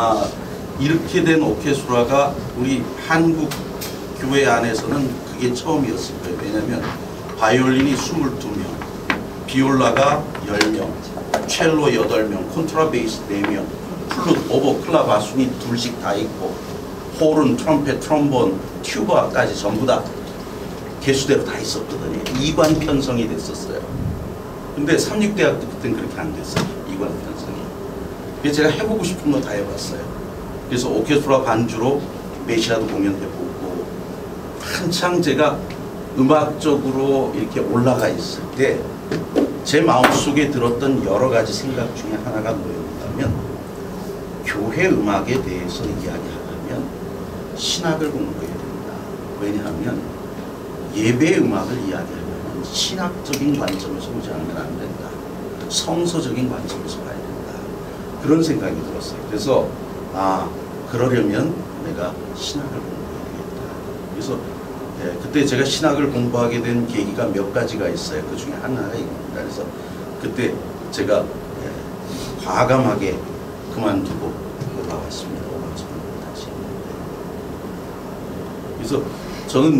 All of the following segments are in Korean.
이렇게 된 오케스트라가 우리 한국 교회 안에서는 그게 처음이었을 거예요. 왜냐하면 바이올린이 22명, 비올라가 10명, 첼로 8명, 콘트라베이스 4명, 플룻, 오보, 클라, 바순이 둘씩 다 있고, 호른, 트럼펫, 트롬본, 튜바까지 전부 다 개수대로 다 있었거든요. 이관 편성이 됐었어요. 근데 삼육대학도 그때는 그렇게 안 됐어요. 이관 편성이. 그래서 제가 해보고 싶은 거 다 해봤어요. 그래서 오케스트라 반주로 메시아도 공연해보고, 한창 제가 음악적으로 이렇게 올라가 있을 때 제 마음속에 들었던 여러 가지 생각 중에 하나가 뭐였냐면, 교회 음악에 대해서 이야기하려면 신학을 공부해야 된다. 왜냐하면 예배 음악을 이야기하려면 신학적인 관점에서 보지 않으면 안 된다. 성서적인 관점에서 봐야 된다. 그런 생각이 들었어요. 그래서 그러려면 내가 신학을 공부해야 되겠다. 그래서 그때 제가 신학을 공부하게 된 계기가 몇 가지가 있어요. 그 중에 하나가 이겁니다. 그래서 그때 제가 과감하게 그만두고 올라왔습니다. 다시. 그래서 저는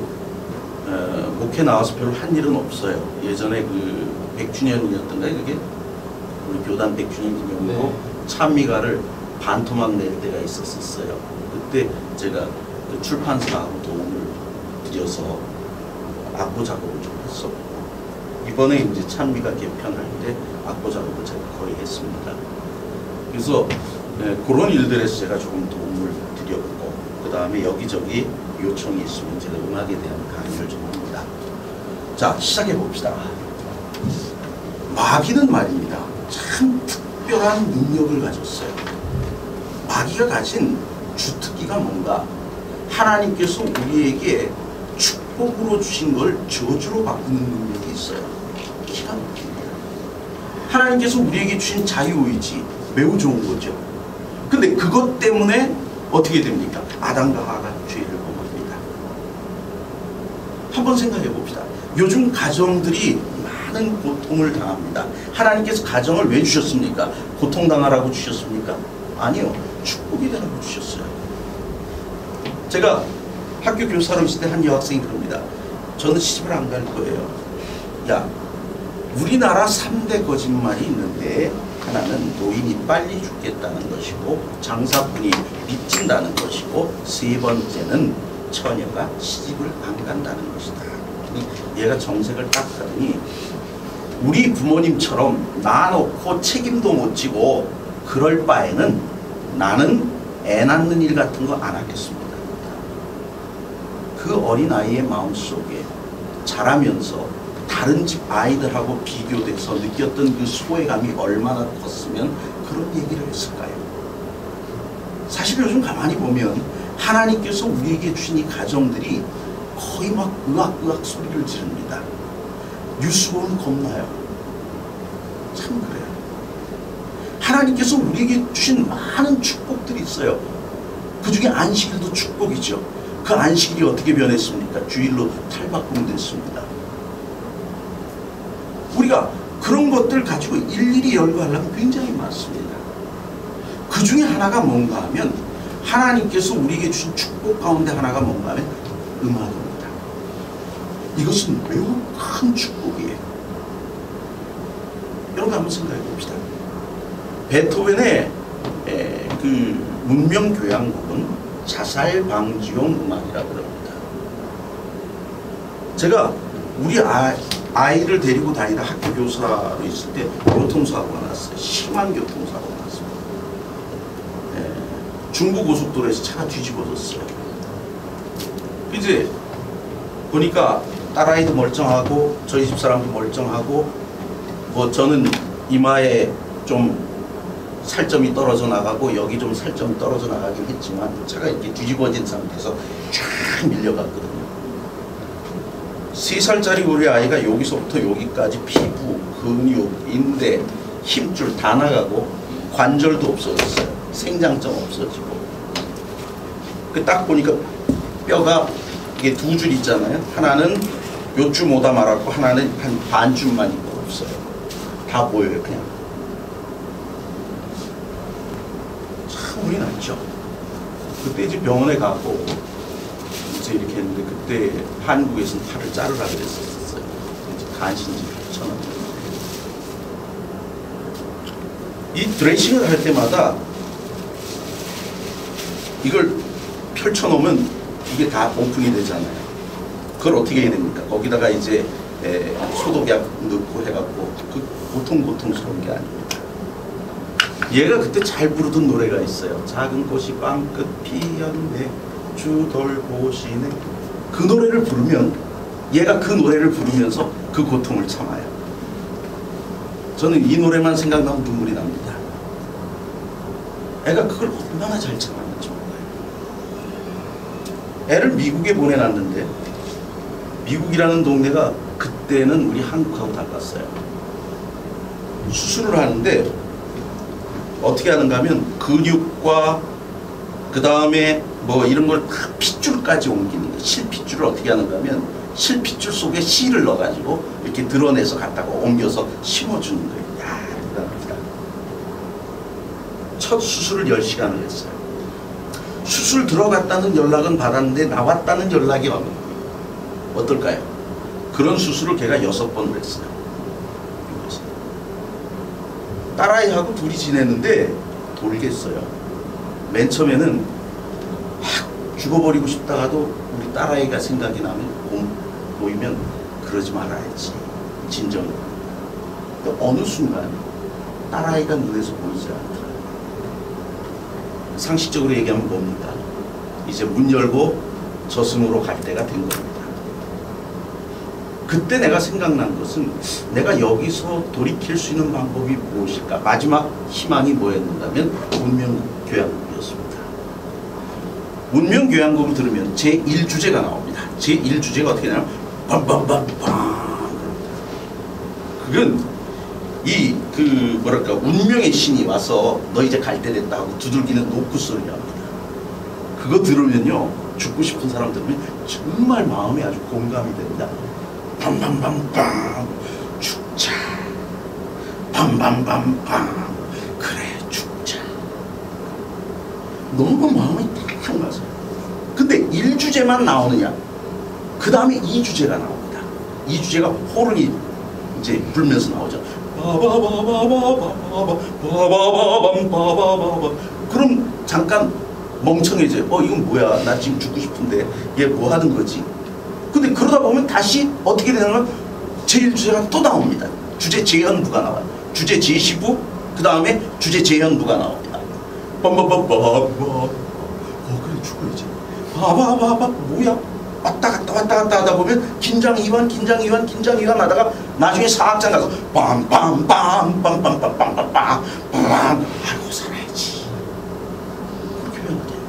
목회 나와서 별로 한 일은 없어요. 예전에 그 100주년이었던가요? 그게 우리 교단 100주년 기념으로 찬미가를 반토막 낼 때가 있었어요. 그때 제가 그 출판사하고 도움을 드려서 악보 작업을 좀 했었고, 이번에 이제 찬미가 개편할 때 악보 작업을 제가 거의 했습니다. 그래서 그런 일들에서 제가 조금 도움을 드렸고, 그 다음에 여기저기 요청이 있으면 제가 음악에 대한 강의를 좀 합니다. 자, 시작해 봅시다. 마귀는 말입니다, 참 특별한 능력을 가졌어요. 마귀가 가진 주특기가 뭔가, 하나님께서 우리에게 축복으로 주신 걸 저주로 바꾸는 능력이 있어요. 기가 막힙니다. 하나님께서 우리에게 주신 자유의지 매우 좋은 거죠. 근데 그것 때문에 어떻게 됩니까? 아담과 하와가 죄를 범합니다. 한번 생각해 봅시다. 요즘 가정들이 많은 고통을 당합니다. 하나님께서 가정을 왜 주셨습니까? 고통당하라고 주셨습니까? 아니요. 축복이 되라고 주셨어요. 제가 학교 교사로 있을 때 한 여학생이 그럽니다. 저는 시집을 안 갈 거예요. 야, 우리나라 3대 거짓말이 있는데, 하나는 노인이 빨리 죽겠다는 것이고, 장사꾼이 빚진다는 것이고, 세 번째는 처녀가 시집을 안 간다는 것이다. 얘가 정색을 딱 하더니, 우리 부모님처럼 낳아놓고 책임도 못 지고 그럴 바에는 나는 애 낳는 일 같은 거 안 하겠습니다. 그 어린아이의 마음속에 자라면서 다른 집 아이들하고 비교돼서 느꼈던 그 소외감이 얼마나 컸으면 그런 얘기를 했을까요? 사실 요즘 가만히 보면 하나님께서 우리에게 주신 이 가정들이 거의 막 으악으악 소리를 지릅니다. 뉴스 보면 겁나요. 참 그래요. 하나님께서 우리에게 주신 많은 축복들이 있어요. 그 중에 안식일도 축복이죠. 그 안식일이 어떻게 변했습니까? 주일로 탈바꿈됐습니다. 우리가 그런 것들 가지고 일일이 열거하려면 굉장히 많습니다. 그 중에 하나가 뭔가 하면, 하나님께서 우리에게 주신 축복 가운데 하나가 뭔가 하면 음악입니다. 이것은 매우 큰 축복이에요. 여러분 한번 생각해 봅시다. 베토벤의 그 문명교향곡은 자살 방지용 음악이라고 합니다. 제가 우리 아이를 데리고 다니다 학교 교사로 있을 때 교통사고가 났어요. 심한 교통사고가 났습니다. 중부고속도로에서 차가 뒤집어졌어요. 이제 보니까 딸아이도 멀쩡하고 저희 집사람도 멀쩡하고, 저는 이마에 좀 살점이 떨어져 나가고 여기 좀 살점이 떨어져 나가긴 했지만 차가 이렇게 뒤집어진 상태에서 쫙 밀려갔거든요. 3살짜리 우리 아이가 여기서부터 여기까지 피부, 근육, 인대, 힘줄 다 나가고 관절도 없어졌어요. 생장점 없어지고. 딱 보니까 뼈가 이게 2줄 있잖아요. 하나는 몇 줄 못다 말았고 하나는 한 반줄만 있고 없어요. 다 보여요. 그냥. 큰 물이 났죠. 그때 이제 병원에 가고 이제 이렇게 했는데 그때 한국에서는 팔을 자르라 그랬었어요. 이제 간신지 쳐놨는데 이 드레싱을 할 때마다 이걸 펼쳐놓으면 이게 다 오픈이 되잖아요. 그걸 어떻게 해야 됩니까? 거기다가 이제 소독약 넣고 해갖고 그 고통스러운 게 아닙니다. 얘가 그때 잘 부르던 노래가 있어요. 작은 꽃이 빵끝 피었네 주 돌보시네. 그 노래를 부르면 얘가 그 노래를 부르면서 그 고통을 참아요. 저는 이 노래만 생각나면 눈물이 납니다. 애가 그걸 얼마나 잘 참았는지 몰라요. 애를 미국에 보내놨는데 미국이라는 동네가 그때는 우리 한국하고 달랐어요. 수술을 하는데 어떻게 하는가 하면 근육과 그 다음에 뭐 이런 걸 다 핏줄까지 옮기는 거예요. 실핏줄을 어떻게 하는가 하면 실핏줄 속에 실을 넣어가지고 이렇게 드러내서 갖다가 옮겨서 심어주는 거예요. 야, 대단합니다. 첫 수술을 10시간을 했어요. 수술 들어갔다는 연락은 받았는데 나왔다는 연락이 없는 거예요. 어떨까요? 그런 수술을 걔가 6번을 했어요. 딸아이하고 둘이 지냈는데 돌겠어요. 맨 처음에는 막 죽어버리고 싶다가도 우리 딸아이가 생각이 나면 보이면 그러지 말아야지. 진정으로. 어느 순간 딸아이가 눈에서 보이지 않더라고요. 상식적으로 얘기하면 뭡니까? 이제 문 열고 저승으로 갈 때가 된 겁니다. 그때 내가 생각난 것은 내가 여기서 돌이킬 수 있는 방법이 무엇일까? 마지막 희망이 뭐였는가면 운명교양국이었습니다. 운명교양국을 들으면 제1주제가 나옵니다. 제1주제가 어떻게 되냐면 빰빰빰빰. 그건 운명의 신이 와서 너 이제 갈 때 됐다 하고 두들기는 노크 소리를 합니다. 그거 들으면요, 죽고 싶은 사람 들으면 정말 마음이 아주 공감이 됩니다. 빰빰빰빰 죽자. 빰빰빰빰 그래 죽자. 너무 마음이 탁 맞아요. 근데 1주제만 나오느냐? 그 다음에 2주제가 나옵니다. 2주제가 호른이 이제 불면서 나오죠. 그럼 잠깐 멍청해져요. 이건 뭐야? 나 지금 죽고 싶은데 얘 뭐 하는 거지? 근데 그러다 보면 다시 어떻게 되냐면 제1주제가 또 나옵니다. 주제 재현부가 나와요. 주제 제시부, 그 다음에 주제 재현부가 나옵니다. 그래 죽어야지. 뭐야? 왔다 갔다 하다 보면 긴장 이완 하다가 나중에 사악장 가서 빰빰빰빰빰빰빰빰빰 알고 살아야지. 그렇게 표현을 해요.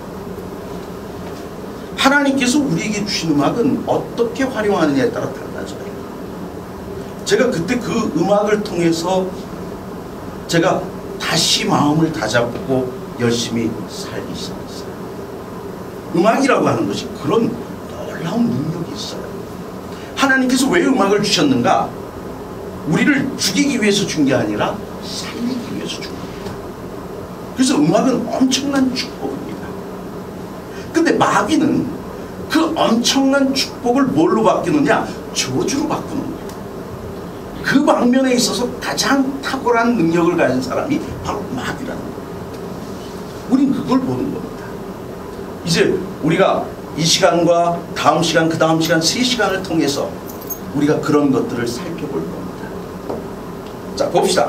하나님께서 우리에게 주신 음악은 어떻게 활용하느냐에 따라 달라져요. 제가 그때 그 음악을 통해서 제가 다시 마음을 다잡고 열심히 살기 시작했어요. 음악이라고 하는 것이 그런 놀라운 능력이 있어요. 하나님께서 왜 음악을 주셨는가? 우리를 죽이기 위해서 준 게 아니라 살리기 위해서 준 겁니다. 그래서 음악은 엄청난 축복입니다. 근데 마귀는 그 엄청난 축복을 뭘로 바꾸느냐? 저주로 바꾸는 거예요. 그 방면에 있어서 가장 탁월한 능력을 가진 사람이 바로 마귀라는 거예요. 우린 그걸 보는 겁니다. 이제 우리가 이 시간과 다음 시간, 그 다음 시간 3시간을 통해서 우리가 그런 것들을 살펴볼 겁니다. 자, 봅시다.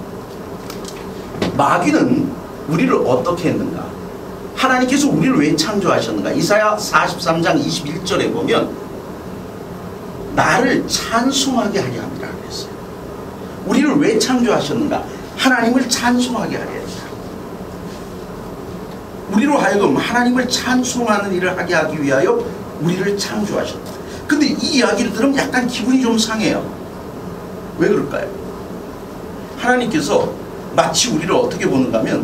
마귀는 우리를 어떻게 했는가? 하나님께서 우리를 왜 창조하셨는가? 이사야 43장 21절에 보면 나를 찬송하게 하게 합니다 그랬어요. 우리를 왜 창조하셨는가? 하나님을 찬송하게 하게 합니다. 우리로 하여금 하나님을 찬송하는 일을 하게 하기 위하여 우리를 창조하셨다. 근데 이 이야기를 들으면 약간 기분이 좀 상해요. 왜 그럴까요? 하나님께서 마치 우리를 어떻게 보는가 하면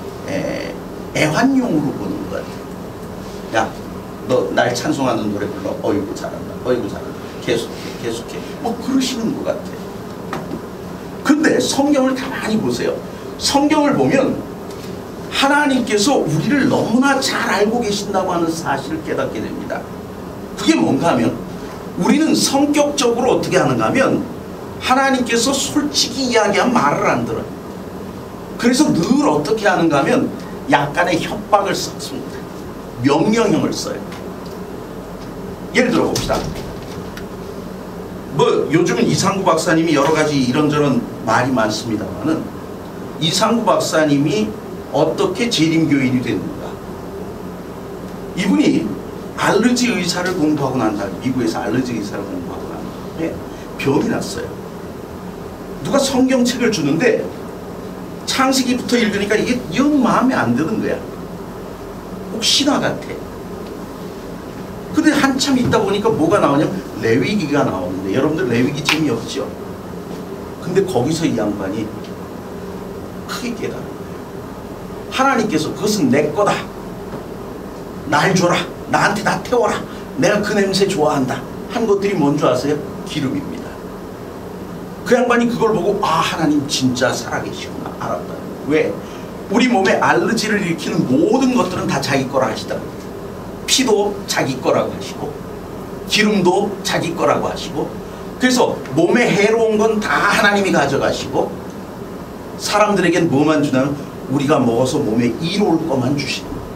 애완용으로 보는 것 같아요. 야, 너 날 찬송하는 노래 불러. 어이구 잘한다. 어이구 잘한다. 계속해. 뭐 그러시는 것 같아요. 근데 성경을 가만히 보세요. 성경을 보면 하나님께서 우리를 너무나 잘 알고 계신다고 하는 사실을 깨닫게 됩니다. 그게 뭔가 하면 우리는 성격적으로 어떻게 하는가 하면 하나님께서 솔직히 이야기한 말을 안 들어요. 그래서 늘 어떻게 하는가 하면 약간의 협박을 썼습니다. 명령형을 써요. 예를 들어 봅시다. 뭐 요즘은 이상구 박사님이 여러 가지 이런저런 말이 많습니다만은 이상구 박사님이 어떻게 재림교인이 됐는가? 이분이 알러지 의사를 공부하고 난 다음에 미국에서 알러지 의사를 공부하고 난 다음에 병이 났어요. 누가 성경책을 주는데 창세기부터 읽으니까 이게 영 마음에 안 드는 거야. 꼭 신화 같아. 근데 한참 있다 보니까 뭐가 나오냐면 레위기가 나오는데 여러분들 레위기 재미없죠? 근데 거기서 이 양반이 크게 깨달은 거예요. 하나님께서 그것은 내 거다. 날 줘라. 나한테 다 태워라. 내가 그 냄새 좋아한다. 한 것들이 뭔 줄 아세요? 기름입니다. 그 양반이 그걸 보고 아 하나님 진짜 살아계시구나 알았다. 왜? 우리 몸에 알러지를 일으키는 모든 것들은 다 자기 거라 하시다. 피도 자기 거라고 하시고 기름도 자기 거라고 하시고 그래서 몸에 해로운 건 다 하나님이 가져가시고 사람들에겐 뭐만 주냐면 우리가 먹어서 몸에 이로울 것만 주시는 거예요.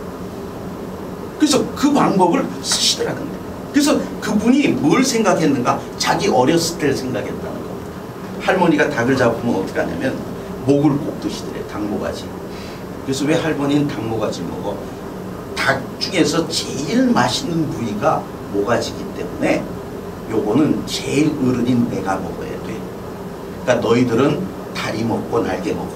그래서 그 방법을 쓰시더라는 거예요. 그래서 그분이 뭘 생각했는가? 자기 어렸을 때를 생각했다는 겁니다. 할머니가 닭을 잡으면 어떻게 하냐면 목을 꼭 드시더래. 닭모가지. 그래서 왜 할머니는 닭모가지 먹어? 닭 중에서 제일 맛있는 부위가 모가지이기 때문에 요거는 제일 어른인 내가 먹어야 돼. 그러니까 너희들은 다리 먹고 날개 먹어.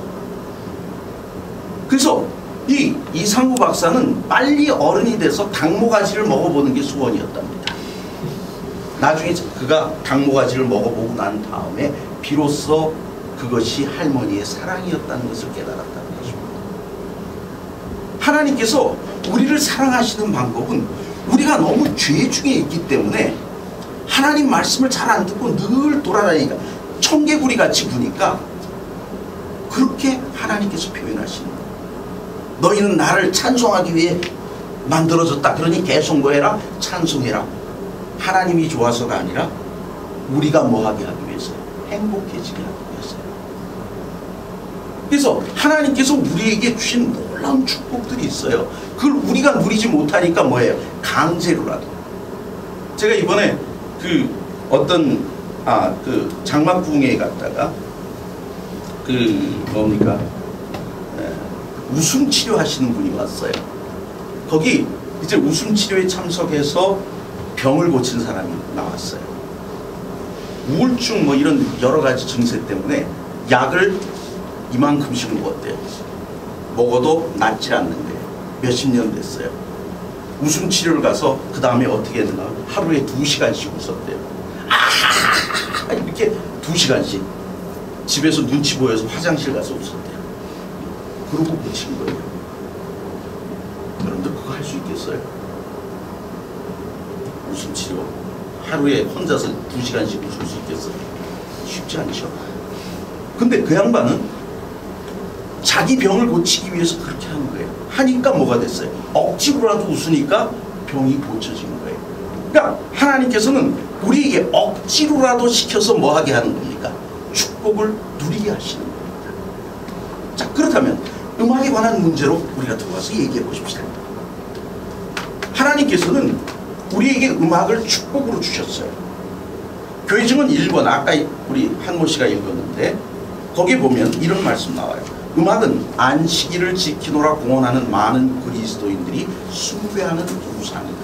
그래서 이 이상구 박사는 빨리 어른이 돼서 닭모가지를 먹어보는 게 소원이었답니다. 나중에 그가 닭모가지를 먹어보고 난 다음에 비로소 그것이 할머니의 사랑이었다는 것을 깨달았다는 것입니다. 하나님께서 우리를 사랑하시는 방법은 우리가 너무 죄 중에 있기 때문에 하나님 말씀을 잘 안 듣고 늘 돌아다니니까 청개구리 같이 구니까 그렇게 하나님께서 표현하시는 거예요. 너희는 나를 찬송하기 위해 만들어졌다. 그러니 개송거해라 찬송해라. 하나님이 좋아서가 아니라 우리가 뭐하게 하기 위해서요? 행복해지게 하기 위해서요. 그래서 하나님께서 우리에게 주신 놀라운 축복들이 있어요. 그걸 우리가 누리지 못하니까 뭐예요? 강제로라도. 제가 이번에 그 어떤 그 장막부흥회에 갔다가 그 뭡니까 웃음 치료하시는 분이 왔어요. 거기 이제 웃음 치료에 참석해서 병을 고친 사람이 나왔어요. 우울증 뭐 이런 여러 가지 증세 때문에 약을 이만큼씩 먹었대요. 먹어도 낫지 않는데 몇십 년 됐어요. 웃음 치료를 가서 그 다음에 어떻게 했나 하루에 2시간씩 웃었대요. 이렇게 2시간씩 집에서 눈치 보여서 화장실 가서 웃었대요. 그러고 고친 거예요. 여러분들 그거 할 수 있겠어요? 웃음 치료 하루에 혼자서 2시간씩 웃을 수 있겠어요? 쉽지 않죠. 근데 그 양반은 자기 병을 고치기 위해서 그렇게 하는 거예요. 하니까 뭐가 됐어요? 억지로라도 웃으니까 병이 고쳐진 거예요. 그러니까 하나님께서는 우리에게 억지로라도 시켜서 뭐하게 하는 겁니까? 축복을 누리게 하시는 겁니다. 자, 그렇다면 음악에 관한 문제로 우리가 들어가서 얘기해 보십시다. 하나님께서는 우리에게 음악을 축복으로 주셨어요. 교회증은 1번 아까 우리 한모 씨가 읽었는데 거기에 보면 이런 말씀 나와요. 음악은 안식일을 지키노라 공언하는 많은 그리스도인들이 숭배하는 우상이다.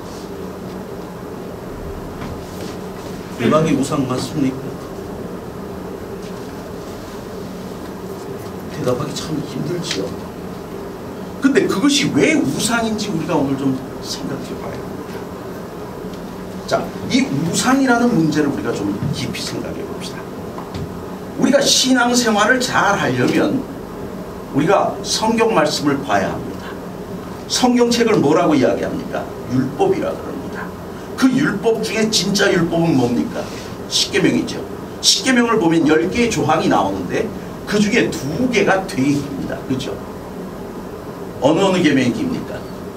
음악이 우상 맞습니까? 대답하기 참 힘들지요. 근데 그것이 왜 우상인지 우리가 오늘 좀 생각해 봐야 합니다. 자, 이 우상이라는 문제를 우리가 좀 깊이 생각해 봅시다. 우리가 신앙생활을 잘 하려면 우리가 성경 말씀을 봐야 합니다. 성경책을 뭐라고 이야기합니까? 율법이라 그럽니다. 그 율법 중에 진짜 율법은 뭡니까? 십계명이죠. 십계명을 보면 10개의 조항이 나오는데 그 중에 2개가 되입니다. 그렇죠? 어느 계명이 깁니까?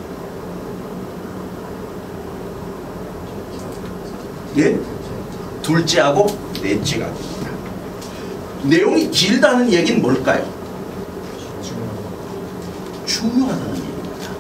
예? 둘째하고 넷째가 깁니다. 내용이 길다는 얘기는 뭘까요? 중요하다는 얘기입니다.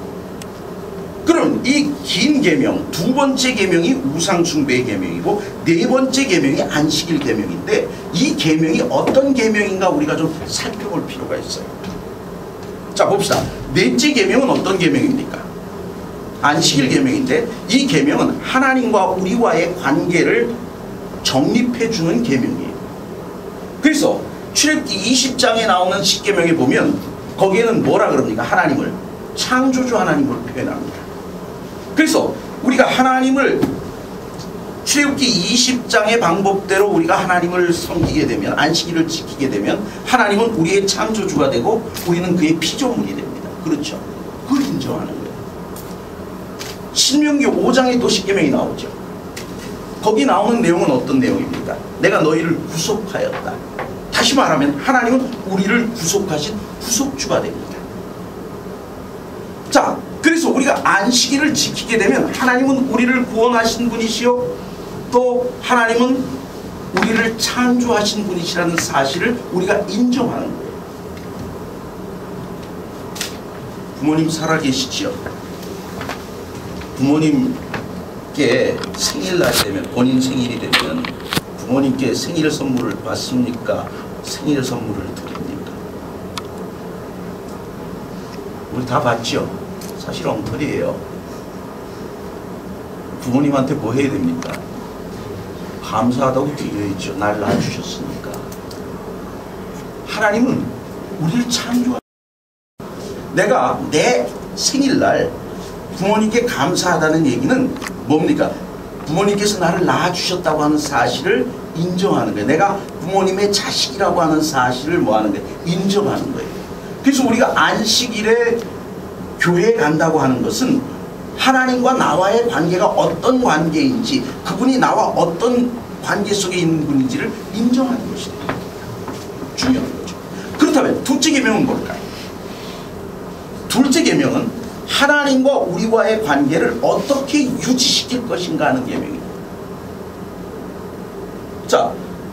그럼 이 긴 계명, 두 번째 계명이 우상숭배의 계명이고 네 번째 계명이 안식일 계명인데 이 계명이 어떤 계명인가 우리가 좀 살펴볼 필요가 있어요. 자, 봅시다. 넷째 계명은 어떤 계명입니까? 안식일 계명인데 이 계명은 하나님과 우리와의 관계를 정립해주는 계명이에요. 그래서 출애굽기 20장에 나오는 10계명에 보면 거기에는 뭐라 그럽니까? 하나님을 창조주 하나님을 표현합니다. 그래서 우리가 하나님을 출애굽기 20장의 방법대로 우리가 하나님을 섬기게 되면 안식일을 지키게 되면 하나님은 우리의 창조주가 되고 우리는 그의 피조물이 됩니다. 그렇죠? 그걸 인정하는 거예요. 신명기 5장에 또 10계명이 나오죠. 거기 나오는 내용은 어떤 내용입니까? 내가 너희를 구속하였다. 다시 말하면 하나님은 우리를 구속하신 구속주가 됩니다. 자, 그래서 우리가 안식일을 지키게 되면 하나님은 우리를 구원하신 분이시요 또 하나님은 우리를 창조하신 분이시라는 사실을 우리가 인정하는 거예요. 부모님 살아계시지요? 부모님께 생일날 되면 본인 생일이 되면 부모님께 생일 선물을 받습니까? 생일 선물을 드립니까? 우리 다 받죠? 사실 엉터리예요. 부모님한테 뭐 해야 됩니까? 감사하다고 드려야죠. 날 낳아주셨으니까. 하나님은 우리를 창조하 내가 내 생일날 부모님께 감사하다는 얘기는 뭡니까? 부모님께서 나를 낳아주셨다고 하는 사실을 인정하는 거예요. 내가 부모님의 자식이라고 하는 사실을 뭐 하는 거예요? 인정하는 거예요. 그래서 우리가 안식일에 교회에 간다고 하는 것은 하나님과 나와의 관계가 어떤 관계인지 그분이 나와 어떤 관계 속에 있는 분인지를 인정하는 것이 됩니다. 중요한 거죠. 그렇다면 둘째 계명은 뭘까요? 둘째 계명은 하나님과 우리와의 관계를 어떻게 유지시킬 것인가 하는 계명입니다. 자,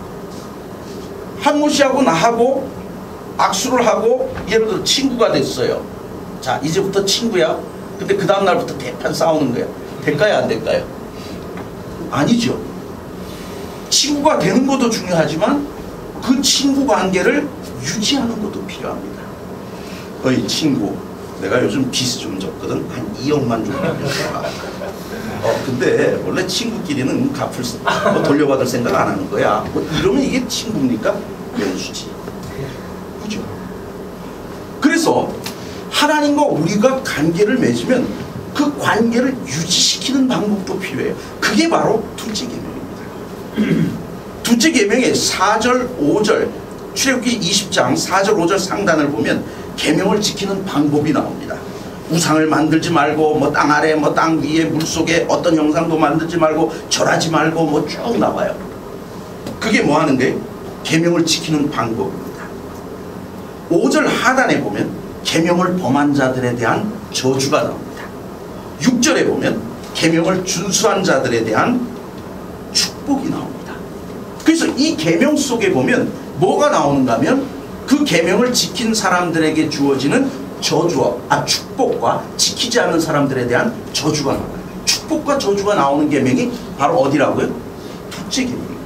한모 씨하고 나하고 악수를 하고 예를 들어 친구가 됐어요. 자, 이제부터 친구야. 근데 그 다음 날부터 대판 싸우는 거야. 될까요? 안 될까요? 아니죠. 친구가 되는 것도 중요하지만 그 친구 관계를 유지하는 것도 필요합니다. 어이 친구, 내가 요즘 빚이 좀 졌거든. 한 2억만 좀 갚았어. 근데 원래 친구끼리는 뭐 돌려받을 생각 안 하는 거야. 뭐 이러면 이게 친구입니까? 연수지. 그죠? 그래서 하나님과 우리가 관계를 맺으면 그 관계를 유지시키는 방법도 필요해요. 그게 바로 둘째 계명입니다. 둘째 계명의 4절, 5절, 출애굽기 20장 4절, 5절 상단을 보면 계명을 지키는 방법이 나옵니다. 우상을 만들지 말고 뭐 땅 아래 뭐 땅 위에 물속에 어떤 형상도 만들지 말고 절하지 말고 뭐 쭉 나와요. 그게 뭐 하는 거예요? 계명을 지키는 방법입니다. 5절 하단에 보면 계명을 범한 자들에 대한 저주가 나옵니다. 6절에 보면 계명을 준수한 자들에 대한 축복이 나옵니다. 그래서 이 계명 속에 보면 뭐가 나오는가 하면 그 계명을 지킨 사람들에게 주어지는 저주와 축복과 지키지 않는 사람들에 대한 저주가 나와요. 축복과 저주가 나오는 계명이 바로 어디라고요? 둘째 계명입니다.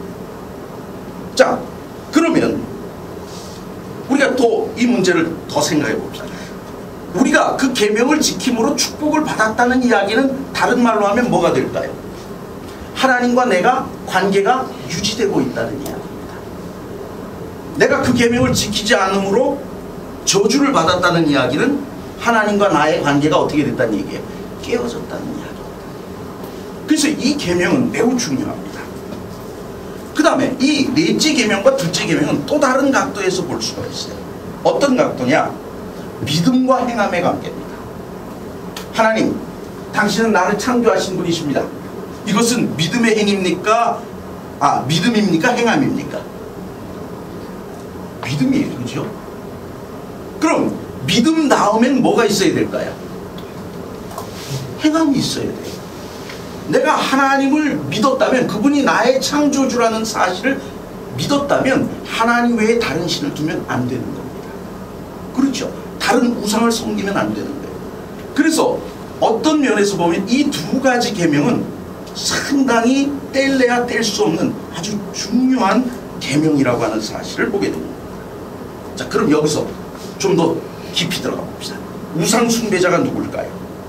자, 그러면 우리가 또 이 문제를 더 생각해 봅시다. 우리가 그 계명을 지킴으로 축복을 받았다는 이야기는 다른 말로 하면 뭐가 될까요? 하나님과 내가 관계가 유지되고 있다는 이야기입니다. 내가 그 계명을 지키지 않음으로 저주를 받았다는 이야기는 하나님과 나의 관계가 어떻게 됐다는 얘기예요? 깨어졌다는 이야기입니다. 그래서 이 계명은 매우 중요합니다. 그 다음에 이 넷째 계명과 둘째 계명은 또 다른 각도에서 볼 수가 있어요. 어떤 각도냐? 믿음과 행함의 관계입니다. 하나님, 당신은 나를 창조하신 분이십니다. 이것은 믿음의 행입니까? 믿음입니까? 행함입니까? 믿음이에요. 그죠? 그럼 믿음 다음엔 뭐가 있어야 될까요? 행함이 있어야 돼요. 내가 하나님을 믿었다면, 그분이 나의 창조주라는 사실을 믿었다면 하나님 외에 다른 신을 두면 안 되는 겁니다. 그렇죠? 다른 우상을 섬기면 안 되는 거예요. 그래서 어떤 면에서 보면 이 두 가지 계명은 상당히 뗄래야 뗄 수 없는 아주 중요한 계명이라고 하는 사실을 보게 됩니다. 자, 그럼 여기서 좀 더 깊이 들어가 봅시다. 우상 숭배자가 누굴까요?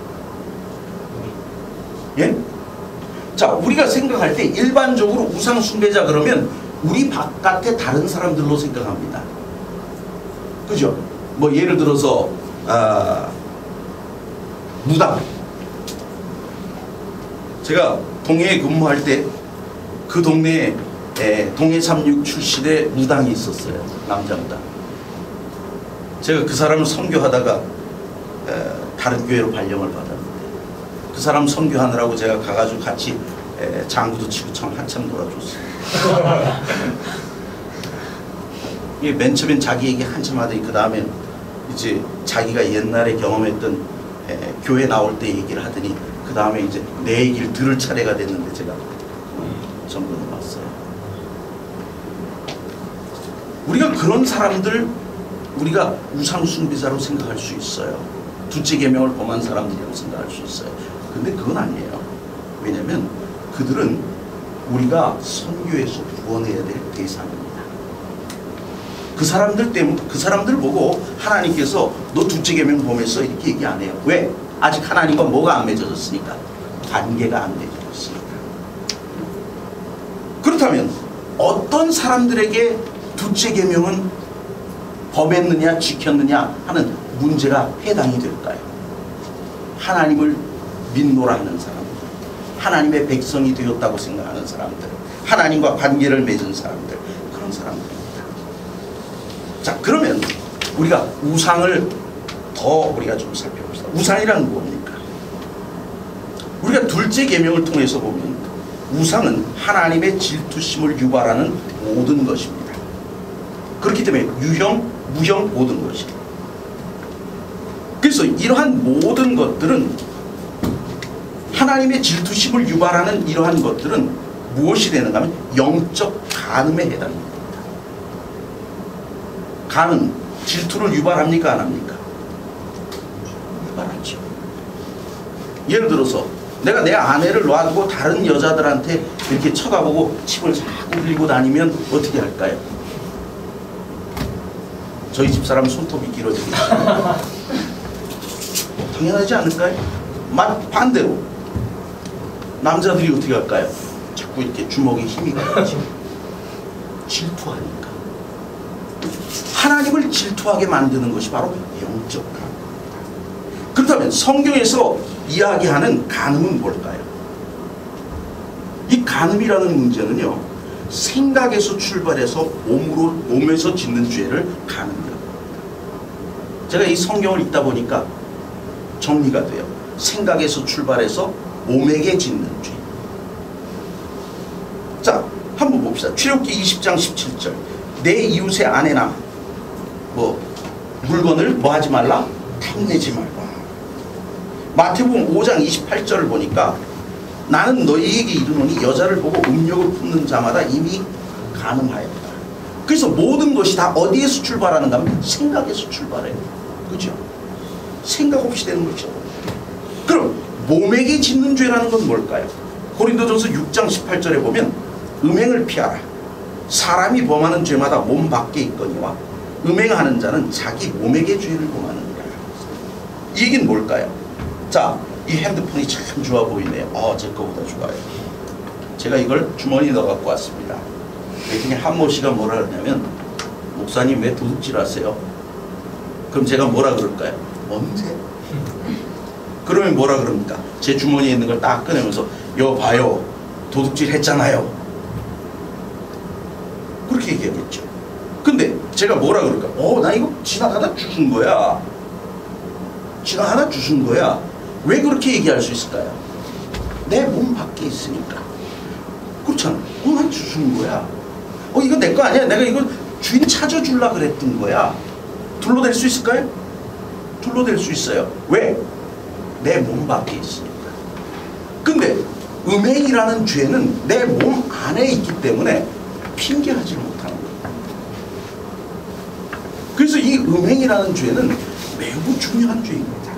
예? 자, 우리가 생각할 때 일반적으로 우상 숭배자 그러면 우리 바깥에 다른 사람들로 생각합니다. 그죠? 뭐 예를 들어서 무당. 제가 동해에 근무할 때 그 동네에 동해 36 출신의 무당이 있었어요. 남자 무당. 제가 그 사람을 선교하다가 다른 교회로 발령을 받았는데, 그 사람 선교하느라고 제가 가가지고 같이 장구도 치고 참 한참 놀아줬어요. 이게 맨 처음엔 자기 얘기 한참 하더니 그 다음엔 이제 자기가 옛날에 경험했던 교회 나올 때 얘기를 하더니 그 다음에 이제 내 얘기를 들을 차례가 됐는데 제가 전부는 봤어요. 우리가 그런 사람들 우리가 우상 숭배자로 생각할 수 있어요. 둘째 계명을 범한 사람들이라고 생각할 수 있어요. 근데 그건 아니에요. 왜냐하면 그들은 우리가 선교에서 구원해야 될 대상입니다. 그 사람들 때문에, 그 사람들 보고 하나님께서 너 둘째 계명 범했어 이렇게 얘기 안 해요. 왜? 아직 하나님과 뭐가 안 맺어졌으니까. 관계가 안 맺어졌으니까. 그렇다면 어떤 사람들에게 둘째 계명은 범했느냐 지켰느냐 하는 문제가 해당이 될까요? 하나님을 믿노라 하는 사람들, 하나님의 백성이 되었다고 생각하는 사람들, 하나님과 관계를 맺은 사람들, 그런 사람들입니다. 자, 그러면 우리가 우상을 더 우리가 좀 살펴봅시다. 우상이란 뭡니까? 우리가 둘째 계명을 통해서 보면 우상은 하나님의 질투심을 유발하는 모든 것입니다. 그렇기 때문에 유형, 무형 모든 것이에요. 그래서 이러한 모든 것들은, 하나님의 질투심을 유발하는 이러한 것들은 무엇이 되는가 하면 영적 간음에 해당합니다. 간음, 질투를 유발합니까 안 합니까? 유발하죠. 예를 들어서 내가 내 아내를 놔두고 다른 여자들한테 이렇게 쳐다보고 침을 자꾸 흘리고 다니면 어떻게 할까요? 저희 집사람 손톱이 길어지겠죠. 당연하지 않을까요? 반대로 남자들이 어떻게 할까요? 자꾸 이렇게 주먹에 힘이 가야지. 질투하니까. 하나님을 질투하게 만드는 것이 바로 영적 간음입니다. 그렇다면 성경에서 이야기하는 간음은 뭘까요? 이 간음이라는 문제는요, 생각에서 출발해서 몸에서 짓는 죄를 간음이라고 합니다. 제가 이 성경을 읽다 보니까 정리가 돼요. 생각에서 출발해서 몸에게 짓는 죄. 자, 한번 봅시다. 출애굽기 20장 17절. 내 이웃의 아내나 물건을 뭐 하지 말라? 탐내지 말라. 마태복음 5장 28절을 보니까 나는 너희에게 이르노니 여자를 보고 음욕을 품는 자마다 이미 간음하였다. 그래서 모든 것이 다 어디에서 출발하는가 하면 생각에서 출발해요. 그렇죠? 생각 없이 되는 거죠. 그럼 몸에게 짓는 죄라는 건 뭘까요? 고린도전서 6장 18절에 보면 음행을 피하라. 사람이 범하는 죄마다 몸 밖에 있거니와 음행하는 자는 자기 몸에게 죄를 범하느니라. 이 얘기는 뭘까요? 자, 이 핸드폰이 참 좋아 보이네요. 제 거보다 좋아요. 제가 이걸 주머니에 넣어 갖고 왔습니다. 그랬더니 한모 씨가 뭐라 그러냐면, 목사님 왜 도둑질 하세요? 그럼 제가 뭐라 그럴까요? 언제? 그러면 뭐라 그럽니까? 제 주머니에 있는 걸 딱 꺼내면서 여 봐요, 도둑질 했잖아요. 그렇게 얘기하겠죠. 근데 제가 뭐라 그럴까? 나 이거 지나가다 주운 거야. 지나가다 주운 거야. 왜 그렇게 얘기할 수 있을까요? 내 몸 밖에 있으니까. 그렇잖아. 난 주운 거야. 이거 내 거 아니야. 내가 이거 주인 찾아주려고 그랬던 거야. 둘러댈 수 있을까요? 둘러댈 수 있어요. 왜? 내 몸 밖에 있으니까. 근데 음행이라는 죄는 내 몸 안에 있기 때문에 핑계하지 못하는 거예요. 그래서 이 음행이라는 죄는 매우 중요한 죄입니다.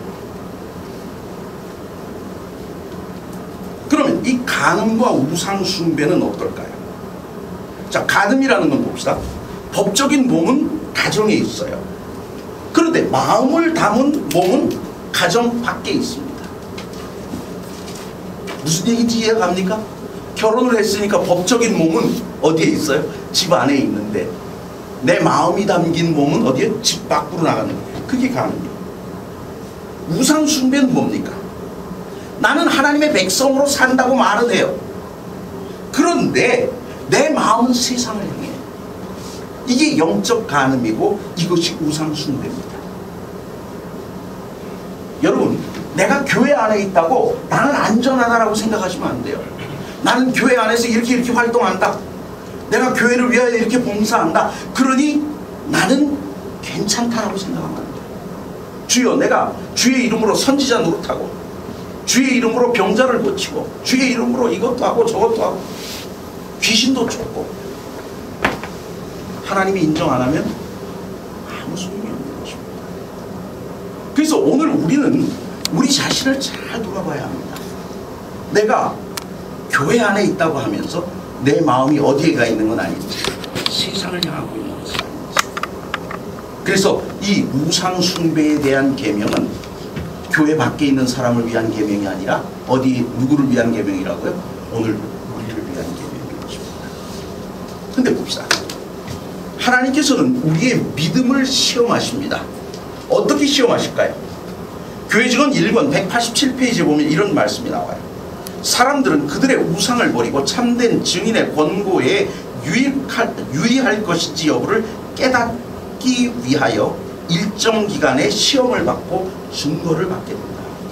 그러면 이 간음과 우상 숭배는 어떨까요? 자, 간음이라는 건 봅시다. 법적인 몸은 가정에 있어요. 그런데 마음을 담은 몸은 가정 밖에 있습니다. 무슨 얘기인지 이해가 갑니까? 결혼을 했으니까 법적인 몸은 어디에 있어요? 집 안에 있는데 내 마음이 담긴 몸은 어디에? 집 밖으로 나가는 거예요. 그게 간음이에요. 우상 숭배는 뭡니까? 나는 하나님의 백성으로 산다고 말은 해요. 그런데 내 마음은 세상을 향해요. 이게 영적 간음이고 이것이 우상 숭배입니다. 여러분, 내가 교회 안에 있다고 나는 안전하다라고 생각하시면 안 돼요. 나는 교회 안에서 이렇게 활동한다. 내가 교회를 위하여 이렇게 봉사한다. 그러니 나는 괜찮다라고 생각하면 안 돼요. 주여, 내가 주의 이름으로 선지자 노릇하고 주의 이름으로 병자를 고치고 주의 이름으로 이것도 하고 저것도 하고 귀신도 쫓고 하나님이 인정 안 하면 아무 소용이 없는 것입니다. 그래서 오늘 우리는 우리 자신을 잘 돌아봐야 합니다. 내가 교회 안에 있다고 하면서 내 마음이 어디에 가 있는 건 아닌지, 세상을 향하고 있는 것이 아닌지. 그래서 이 우상 숭배에 대한 계명은 교회 밖에 있는 사람을 위한 계명이 아니라 어디 누구를 위한 계명이라고요? 오늘 우리를 위한 계명인 것입니다. 근데 봅시다. 하나님께서는 우리의 믿음을 시험하십니다. 어떻게 시험하실까요? 교회직원 1권 187페이지에 보면 이런 말씀이 나와요. 사람들은 그들의 우상을 버리고 참된 증인의 권고에 유의할 것인지 여부를 깨닫기 위하여 일정 기간의 시험을 받고 증거를 받게 된다.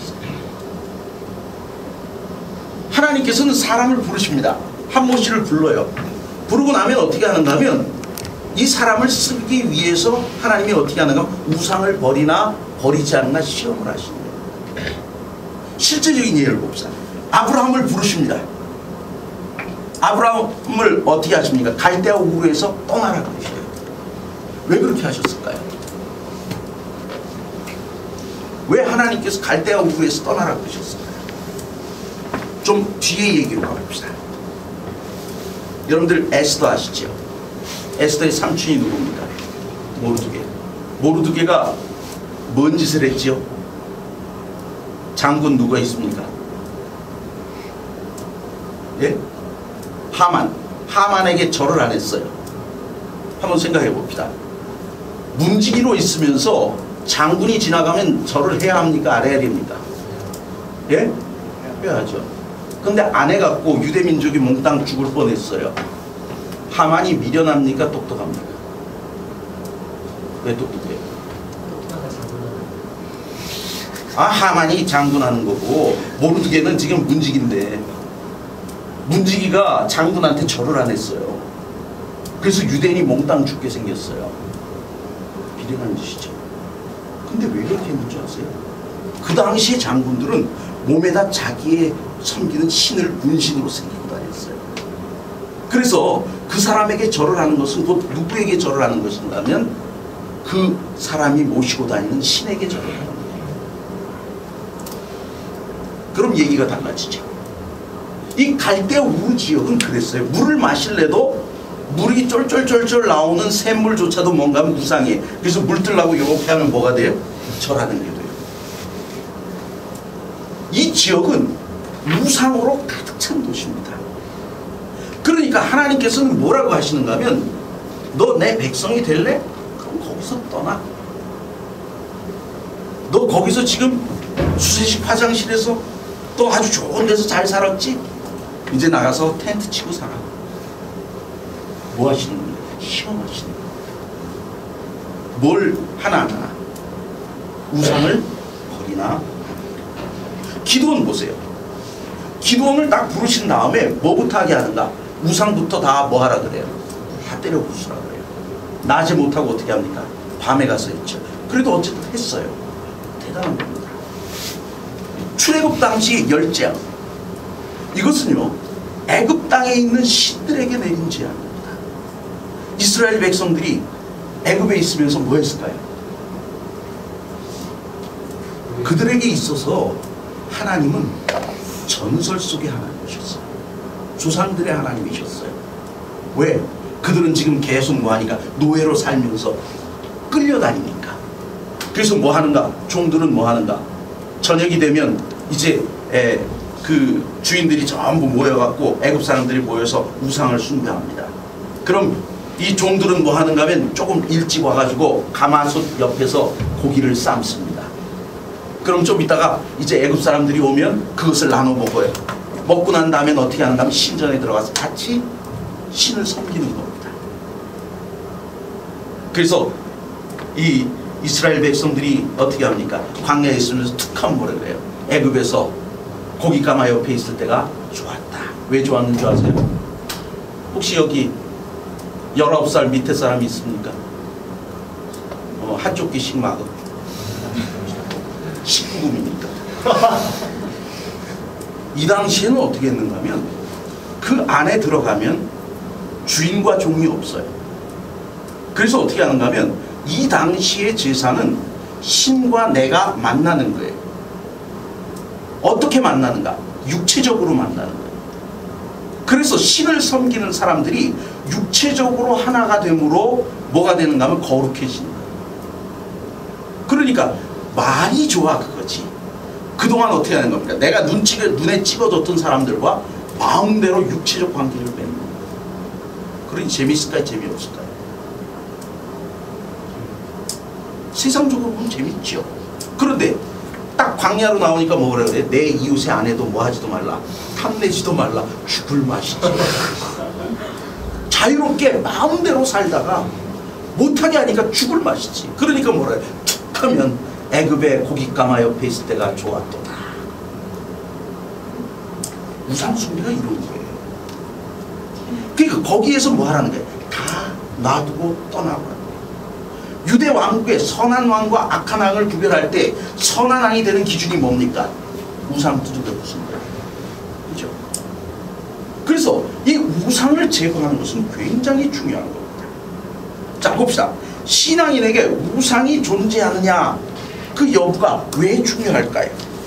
하나님께서는 사람을 부르십니다. 한 모씨를 불러요. 부르고 나면 어떻게 하는가 하면 이 사람을 쓰기 위해서 하나님이 어떻게 하는가 하면 우상을 버리나 버리지 않나 시험을 하시는 거예요. 실제적인 예를 봅시다. 아브라함을 부르십니다. 아브라함을 어떻게 하십니까? 갈대아 우르에서 떠나라 그러셔요. 왜 그렇게 하셨을까요? 왜 하나님께서 갈대아 우르에서 떠나라 그러셨을까요? 좀 뒤에 얘기로 가봅시다. 여러분들 에스더 아시죠? 에스더의 삼촌이 누굽니까? 모르드게. 모르드게가 뭔 짓을 했지요? 장군 누가 있습니까? 예? 하만에게 절을 안 했어요. 한번 생각해 봅시다. 문지기로 있으면서 장군이 지나가면 절을 해야 합니까? 안 해야 됩니까? 예? 해야죠. 근데 안 해갖고 유대민족이 몽땅 죽을 뻔했어요. 하만이 미련합니까? 똑똑합니까? 왜 똑똑해요? 하만이 장군하는 거고 모르드게는 지금 문지기인데 문지기가 장군한테 절을 안 했어요. 그래서 유대인이 몽땅 죽게 생겼어요. 비련한 짓이죠. 근데 왜 그렇게 했는 줄 아세요? 그 당시에 장군들은 몸에다 자기의 섬기는 신을 문신으로 새기고 다녔어요. 그래서 그 사람에게 절을 하는 것은 곧 누구에게 절을 하는 것인가 하면 그 사람이 모시고 다니는 신에게 절을 하는 거예요. 그럼 얘기가 달라지죠. 이 갈대아 우르 지역은 그랬어요. 물을 마실래도 물이 쫄쫄쫄쫄 나오는 샘물조차도 뭔가 하면 무상해. 그래서 물 들라고 이렇게 하면 뭐가 돼요? 절하는 게 돼요. 이 지역은 우상으로 가득 찬 도시입니다. 그러니까 하나님께서는 뭐라고 하시는가 하면 너 내 백성이 될래? 그럼 거기서 떠나. 너 거기서 지금 수세식 화장실에서 또 아주 좋은 데서 잘 살았지? 이제 나가서 텐트 치고 살아. 뭐 하시는 거예요? 시험하시는 거예요. 뭘 하나하나 우상을 버리나. 기도원 보세요. 기도원을 딱 부르신 다음에 뭐부터 하게 하는가? 우상부터 다 뭐 하라 그래요? 다 때려 부수라 그래요. 낮에 못하고 어떻게 합니까? 밤에 가서 했죠. 그래도 어쨌든 했어요. 대단한 겁니다. 출애굽 당시 열재앙, 이것은요 애굽 땅에 있는 신들에게 내린 재앙입니다. 이스라엘 백성들이 애굽에 있으면서 뭐 했을까요? 그들에게 있어서 하나님은 전설 속의 하나님이셨어요. 조상들의 하나님이셨어요. 왜? 그들은 지금 계속 뭐하니까 노예로 살면서 끌려다니니까. 그래서 뭐하는가? 종들은 뭐하는가? 저녁이 되면 이제 그 주인들이 전부 모여갖고 애굽 사람들이 모여서 우상을 숭배합니다. 그럼 이 종들은 뭐하는가 하면 조금 일찍 와가지고 가마솥 옆에서 고기를 삶습니다. 그럼 좀 이따가 이제 애굽 사람들이 오면 그것을 나눠 먹어요. 먹고 난 다음엔 어떻게 하는가 하면 신전에 들어가서 같이 신을 섬기는 겁니다. 그래서 이 이스라엘 백성들이 어떻게 합니까? 광야에 있으면서 툭 하면 뭐라 그래요? 애굽에서 고깃가마 옆에 있을 때가 좋았다. 왜 좋았는 줄 아세요? 혹시 여기 19살 밑에 사람이 있습니까? 한쪽 귀 식마금 19금이니까. 이 당시에는 어떻게 했는가 하면 그 안에 들어가면 주인과 종이 없어요. 그래서 어떻게 하는가 하면 이 당시의 제사는 신과 내가 만나는 거예요. 어떻게 만나는가? 육체적으로 만나는 거예요. 그래서 신을 섬기는 사람들이 육체적으로 하나가 됨으로 뭐가 되는가 하면 거룩해지는 거예요. 그러니까 말이 좋아 그거지. 그동안 어떻게 하는 겁니까? 내가 눈에 찍어뒀던 사람들과 마음대로 육체적 관계를 맺는 거예요. 그러니 재밌을까요? 재미없을까요? 세상적으로 보면 재밌죠. 그런데 딱 광야로 나오니까 뭐라 그래? 내 이웃의 아내도 뭐 하지도 말라, 탐내지도 말라, 죽을 맛이지. 자유롭게 마음대로 살다가 못하게 하니까 죽을 맛이지. 그러니까 뭐라 해? 툭 하면 애굽의 고깃가마 옆에 있을 때가 좋았도다. 우상숭배가 이런 거예요. 그러니까 거기에서 뭐 하라는 거예요? 다 놔두고 떠나고. 유대 왕국의 선한 왕과 악한 왕을 구별할 때 선한 왕이 되는 기준이 뭡니까? 우상 두들겨 부수는 거예요. 그죠? 그래서 이 우상을 제거하는 것은 굉장히 중요한 겁니다. 자, 봅시다. 신앙인에게 우상이 존재하느냐, 그 여부가 왜 중요할까요?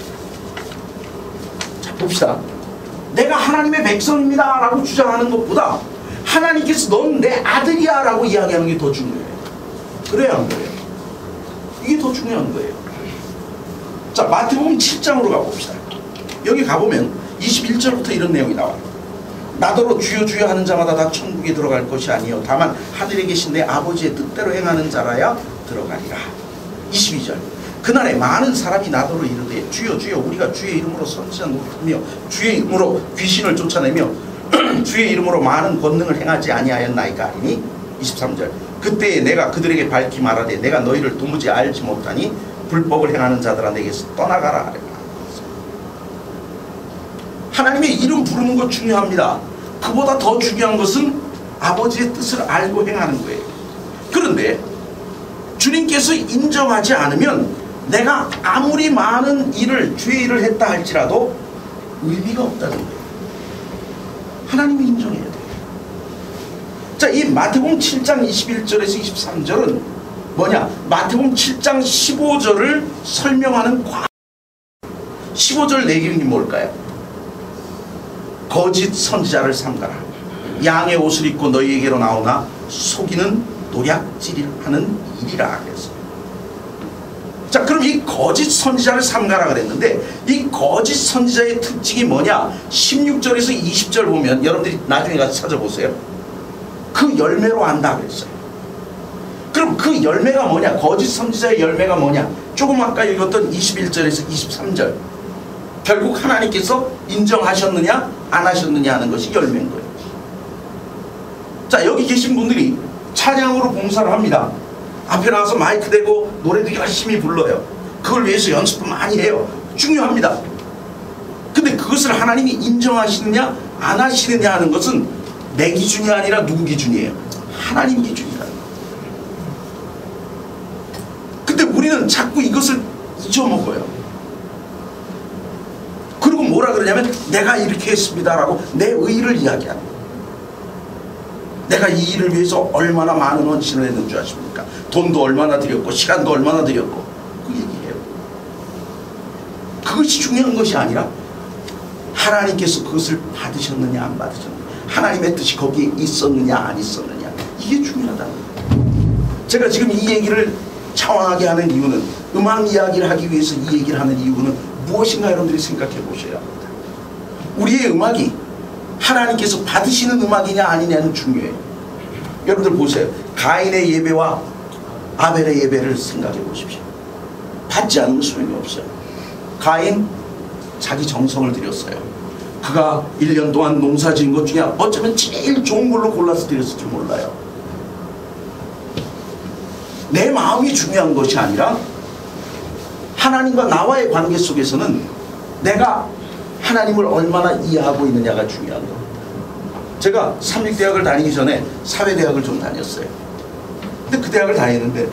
자, 봅시다. 내가 하나님의 백성입니다 라고 주장하는 것보다 하나님께서 넌 내 아들이야 라고 이야기하는 게 더 중요해요. 그래야 안 그래요? 이게 더 중요한 거예요. 자, 마태복음 7장으로 가봅시다. 여기 가보면 21절부터 이런 내용이 나와요. 나더러 주여 주여 하는 자마다 다 천국에 들어갈 것이 아니요 다만 하늘에 계신 내 아버지의 뜻대로 행하는 자라야 들어가리라. 22절. 그날에 많은 사람이 나더러 이르되 주여 주여 우리가 주의 이름으로 선지자 노릇하며 주의 이름으로 귀신을 쫓아내며 주의 이름으로 많은 권능을 행하지 아니하였나이까 하리니. 23절. 그때에 내가 그들에게 밝히 말하되 내가 너희를 도무지 알지 못하니 불법을 행하는 자들아 내게서 떠나가라 하리라. 하나님의 이름 부르는 것 중요합니다. 그보다 더 중요한 것은 아버지의 뜻을 알고 행하는 거예요. 그런데 주님께서 인정하지 않으면 내가 아무리 많은 일을 주의 일을 했다 할지라도 의미가 없다는 거예요. 하나님이 인정해야 돼요. 자, 이 마태복음 7장 21절에서 23절은 뭐냐? 마태복음 7장 15절을 설명하는 15절 내용이 뭘까요? 거짓 선지자를 삼가라. 양의 옷을 입고 너희에게로 나오나 속이는 노략질하는 일이라 그랬어요. 자, 그럼 이 거짓 선지자를 삼가라 그랬는데 이 거짓 선지자의 특징이 뭐냐? 16절에서 20절 보면 여러분들이 나중에 가서 찾아보세요. 그 열매로 안다 그랬어요. 그럼 그 열매가 뭐냐? 거짓 선지자의 열매가 뭐냐? 조금 아까 읽었던 21절에서 23절. 결국 하나님께서 인정하셨느냐 안 하셨느냐 하는 것이 열매인 거예요. 자, 여기 계신 분들이 찬양으로 봉사를 합니다. 앞에 나와서 마이크 대고 노래도 열심히 불러요. 그걸 위해서 연습도 많이 해요. 중요합니다. 근데 그것을 하나님이 인정하시느냐 안 하시느냐 하는 것은 내 기준이 아니라 누구 기준이에요? 하나님 기준이라는 거예요. 근데 우리는 자꾸 이것을 잊어먹어요. 그리고 뭐라 그러냐면 내가 이렇게 했습니다라고 내 의의를 이야기합니다. 내가 이 일을 위해서 얼마나 많은 헌신을 했는 줄 아십니까? 돈도 얼마나 들였고 시간도 얼마나 들였고 그 얘기해요. 그것이 중요한 것이 아니라 하나님께서 그것을 받으셨느냐 안 받으셨느냐, 하나님의 뜻이 거기에 있었느냐 안 있었느냐, 이게 중요하다는 거예요. 제가 지금 이 얘기를 장황하게 하는 이유는, 음악 이야기를 하기 위해서 이 얘기를 하는 이유는 무엇인가 여러분들이 생각해 보셔야 합니다. 우리의 음악이 하나님께서 받으시는 음악이냐 아니냐는 중요해요. 여러분들 보세요. 가인의 예배와 아벨의 예배를 생각해 보십시오. 받지 않으면 소용이 없어요. 가인 자기 정성을 들였어요. 그가 1년 동안 농사 지은 것 중에 어쩌면 제일 좋은 걸로 골라서 드렸을지 몰라요. 내 마음이 중요한 것이 아니라 하나님과 나와의 관계 속에서는 내가 하나님을 얼마나 이해하고 있느냐가 중요한 겁니다. 제가 삼육대학을 다니기 전에 사회대학을 좀 다녔어요. 근데 그 대학을 다니는데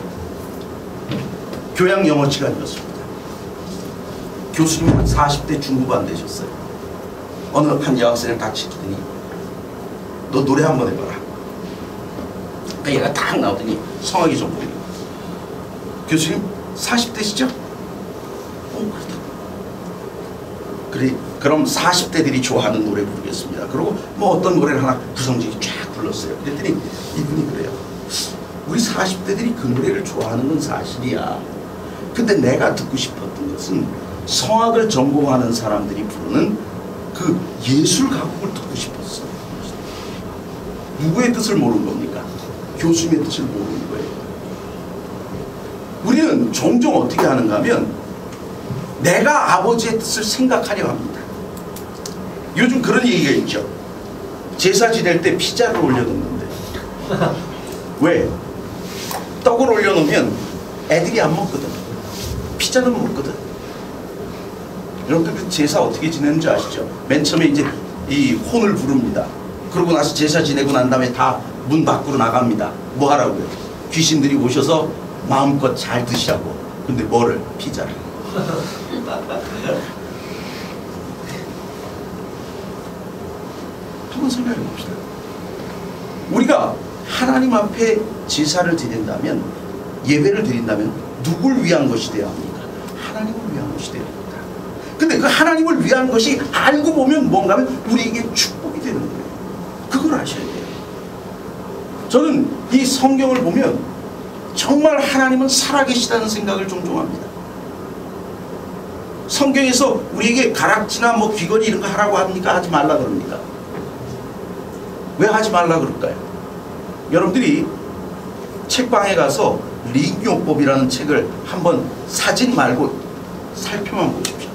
교양 영어 시간이었습니다. 교수님이 한 40대 중후반 되셨어요. 어느 한 여학생을 딱 시키더니 너 노래 한번 해봐라. 그러니까 얘가 딱 나오더니 성악이 좀 보이고, 교수님 40대시죠? 그렇다. 그래, 그럼 40대들이 좋아하는 노래 부르겠습니다. 그리고 뭐 어떤 노래를 하나 구성지게 쫙 불렀어요. 그랬더니 이분이 그래요. 우리 40대들이 그 노래를 좋아하는 건 사실이야. 근데 내가 듣고 싶었던 것은 성악을 전공하는 사람들이 부르는 그 예술 가곡을 듣고 싶었어. 누구의 뜻을 모르는 겁니까? 교수님의 뜻을 모르는 거예요. 우리는 종종 어떻게 하는가 하면 내가 아버지의 뜻을 생각하려 합니다. 요즘 그런 얘기가 있죠. 제사 지낼 때 피자를 올려놓는데 왜? 떡을 올려놓으면 애들이 안 먹거든. 피자는 먹거든. 여러분들 그 제사 어떻게 지내는지 아시죠? 맨 처음에 이제 이 혼을 부릅니다. 그러고 나서 제사 지내고 난 다음에 다 문 밖으로 나갑니다. 뭐 하라고요? 귀신들이 오셔서 마음껏 잘 드시라고. 근데 뭐를? 피자를. 한번 생각해 봅시다. 우리가 하나님 앞에 제사를 드린다면, 예배를 드린다면 누굴 위한 것이 되어야 합니까? 하나님을 위한 것이 되어야 합니다. 근데 그 하나님을 위한 것이 알고 보면 뭔가 하면 우리에게 축복이 되는 거예요. 그걸 아셔야 돼요. 저는 이 성경을 보면 정말 하나님은 살아계시다는 생각을 종종 합니다. 성경에서 우리에게 가락지나 뭐 귀걸이 이런 거 하라고 합니까? 하지 말라 그럽니까? 왜 하지 말라 그럴까요? 여러분들이 책방에 가서 링요법이라는 책을 한번 사진 말고 살펴만 보십시오.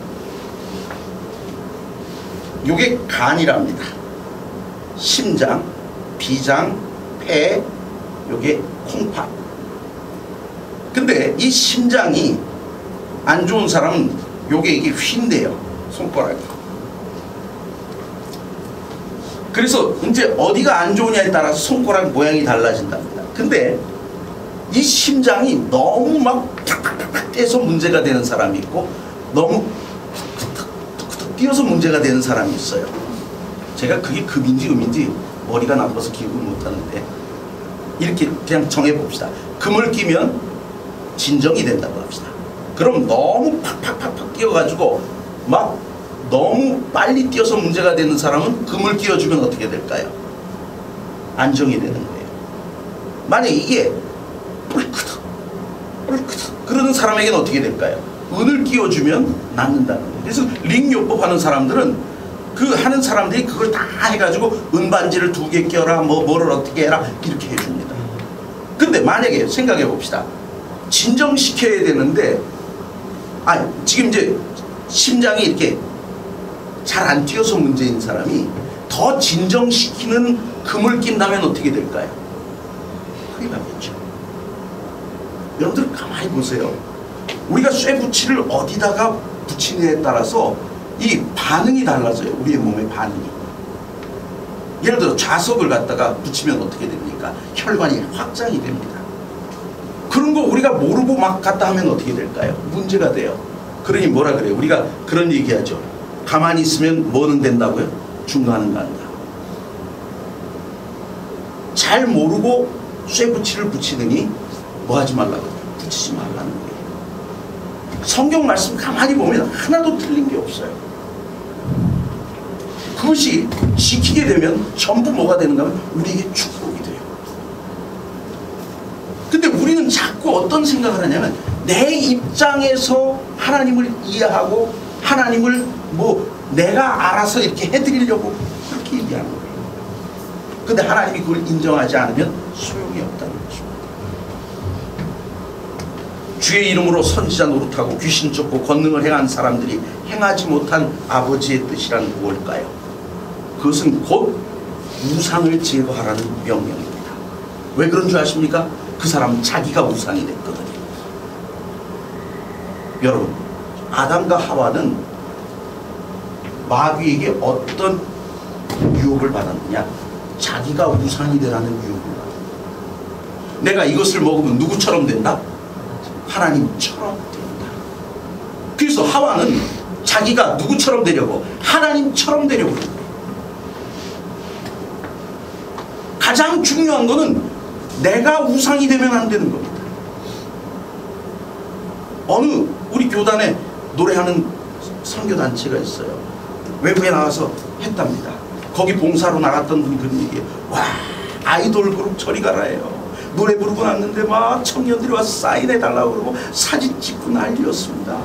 요게 간이랍니다. 심장, 비장, 폐, 요게 콩팥. 근데 이 심장이 안 좋은 사람은 요게 이게 휜대요. 손가락이. 그래서 이제 어디가 안 좋으냐에 따라서 손가락 모양이 달라진답니다. 근데 이 심장이 너무 막 탁탁탁 뛰어서 문제가 되는 사람이 있고 너무 툭툭툭툭 뛰어서 문제가 되는 사람이 있어요. 제가 그게 금인지 음인지 머리가 나빠서 기억을 못하는데 이렇게 그냥 정해봅시다. 금을 끼면 진정이 된다고 합시다. 그럼 너무 팍팍팍팍 뛰어가지고 막 너무 빨리 뛰어서 문제가 되는 사람은 금을 끼워주면 어떻게 될까요? 안정이 되는 거예요. 만약에 이게 뿔크득 뿔크득 그러는 사람에게는 어떻게 될까요? 은을 끼워주면 낫는다는 거예요. 그래서 링요법 하는 사람들은 그 하는 사람들이 그걸 다 해가지고 은반지를 2개 껴라 뭐를 어떻게 해라 이렇게 해줍니다. 근데 만약에 생각해 봅시다. 진정시켜야 되는데 지금 이제 심장이 이렇게 잘 안 뛰어서 문제인 사람이 더 진정시키는 금을 낀다면 어떻게 될까요? 큰일 나겠죠. 여러분들 가만히 보세요. 우리가 쇠붙이를 어디다가 붙이느냐에 따라서 이 반응이 달라져요. 우리의 몸의 반응이. 예를 들어 좌석을 갖다가 붙이면 어떻게 됩니까? 혈관이 확장이 됩니다. 그런 거 우리가 모르고 막 갖다 하면 어떻게 될까요? 문제가 돼요. 그러니 뭐라 그래요? 우리가 그런 얘기하죠. 가만히 있으면 뭐는 된다고요? 중간은 간다. 잘 모르고 쇠붙이를 붙이더니 뭐 하지 말라고? 붙이지 말라는 거예요. 성경 말씀 가만히 보면 하나도 틀린 게 없어요. 그것이 지키게 되면 전부 뭐가 되는가 하면 우리에게 축복이 돼요. 근데 우리는 자꾸 어떤 생각을 하냐면 내 입장에서 하나님을 이해하고 하나님을 뭐 내가 알아서 이렇게 해드리려고 그렇게 얘기하는 거예요. 근데 하나님이 그걸 인정하지 않으면 소용이 없다는 것입니다. 주의 이름으로 선지자 노릇하고 귀신 쫓고 권능을 행한 사람들이 행하지 못한 아버지의 뜻이란 무엇일까요? 그것은 곧 우상을 제거하라는 명령입니다. 왜 그런 줄 아십니까? 그 사람은 자기가 우상이 됐거든요. 여러분, 아담과 하와는 마귀에게 어떤 유혹을 받았느냐? 자기가 우상이 되라는 유혹을 받았다. 내가 이것을 먹으면 누구처럼 된다? 하나님처럼 된다. 그래서 하와는 자기가 누구처럼 되려고? 하나님처럼 되려고 그런 거예요. 가장 중요한 거는 내가 우상이 되면 안 되는 겁니다. 어느 우리 교단에 노래하는 선교단체가 있어요. 외국에 나가서 했답니다. 거기 봉사로 나갔던 분이 그런 얘기예요. 와, 아이돌 그룹 저리 가라예요. 노래 부르고 났는데 막 청년들이 와서 사인해달라고 그러고 사진 찍고 난리였습니다.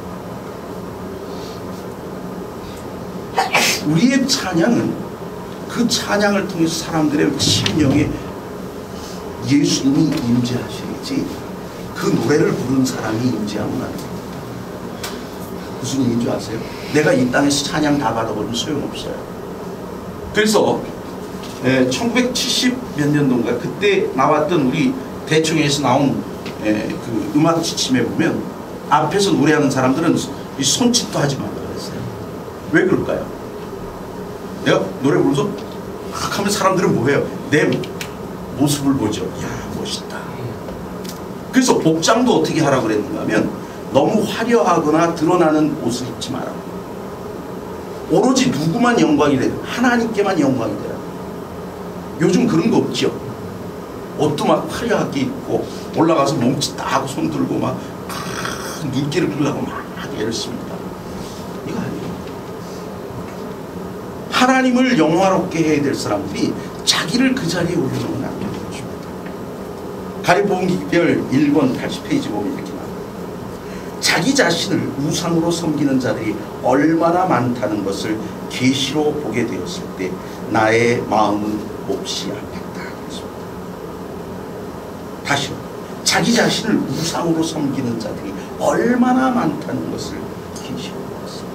우리의 찬양은 그 찬양을 통해서 사람들의 심령에 예수님이 임재하셔야지 그 노래를 부르는 사람이 임재하면 안 돼요. 무슨 얘기인 줄 아세요? 내가 이 땅에서 찬양 다 받아버리면 소용없어요. 그래서 1970 몇 년도인가 그때 나왔던 우리 대충에서 나온 그 음악 지침에 보면 앞에서 노래하는 사람들은 이 손짓도 하지 말라고 그랬어요. 왜 그럴까요? 내가 노래 부르면서 하면 사람들은 뭐해요? 내 모습을 보죠. 야, 멋있다. 그래서 복장도 어떻게 하라고 그랬는가 하면 너무 화려하거나 드러나는 옷을 입지 마라. 오로지 누구만 영광이 되라. 하나님께만 영광이 되라. 요즘 그런 거 없죠. 옷도 막 화려하게 입고 올라가서 몸짓 다 하고 손 들고 막 눈길을 끌려고 막 이렇습니다. 이거 아니에요. 하나님을 영화롭게 해야 될 사람들이 자기를 그 자리에 올려놓으면 안 되는 것입니다. 가리복음기별 1권 80페이지 보면 이렇게 나와요. 자기 자신을 우상으로 섬기는 자들이 얼마나 많다는 것을 계시로 보게 되었을 때 나의 마음은 몹시 아팠다. 다시요. 자기 자신을 우상으로 섬기는 자들이 얼마나 많다는 것을 계시로 보았습니다.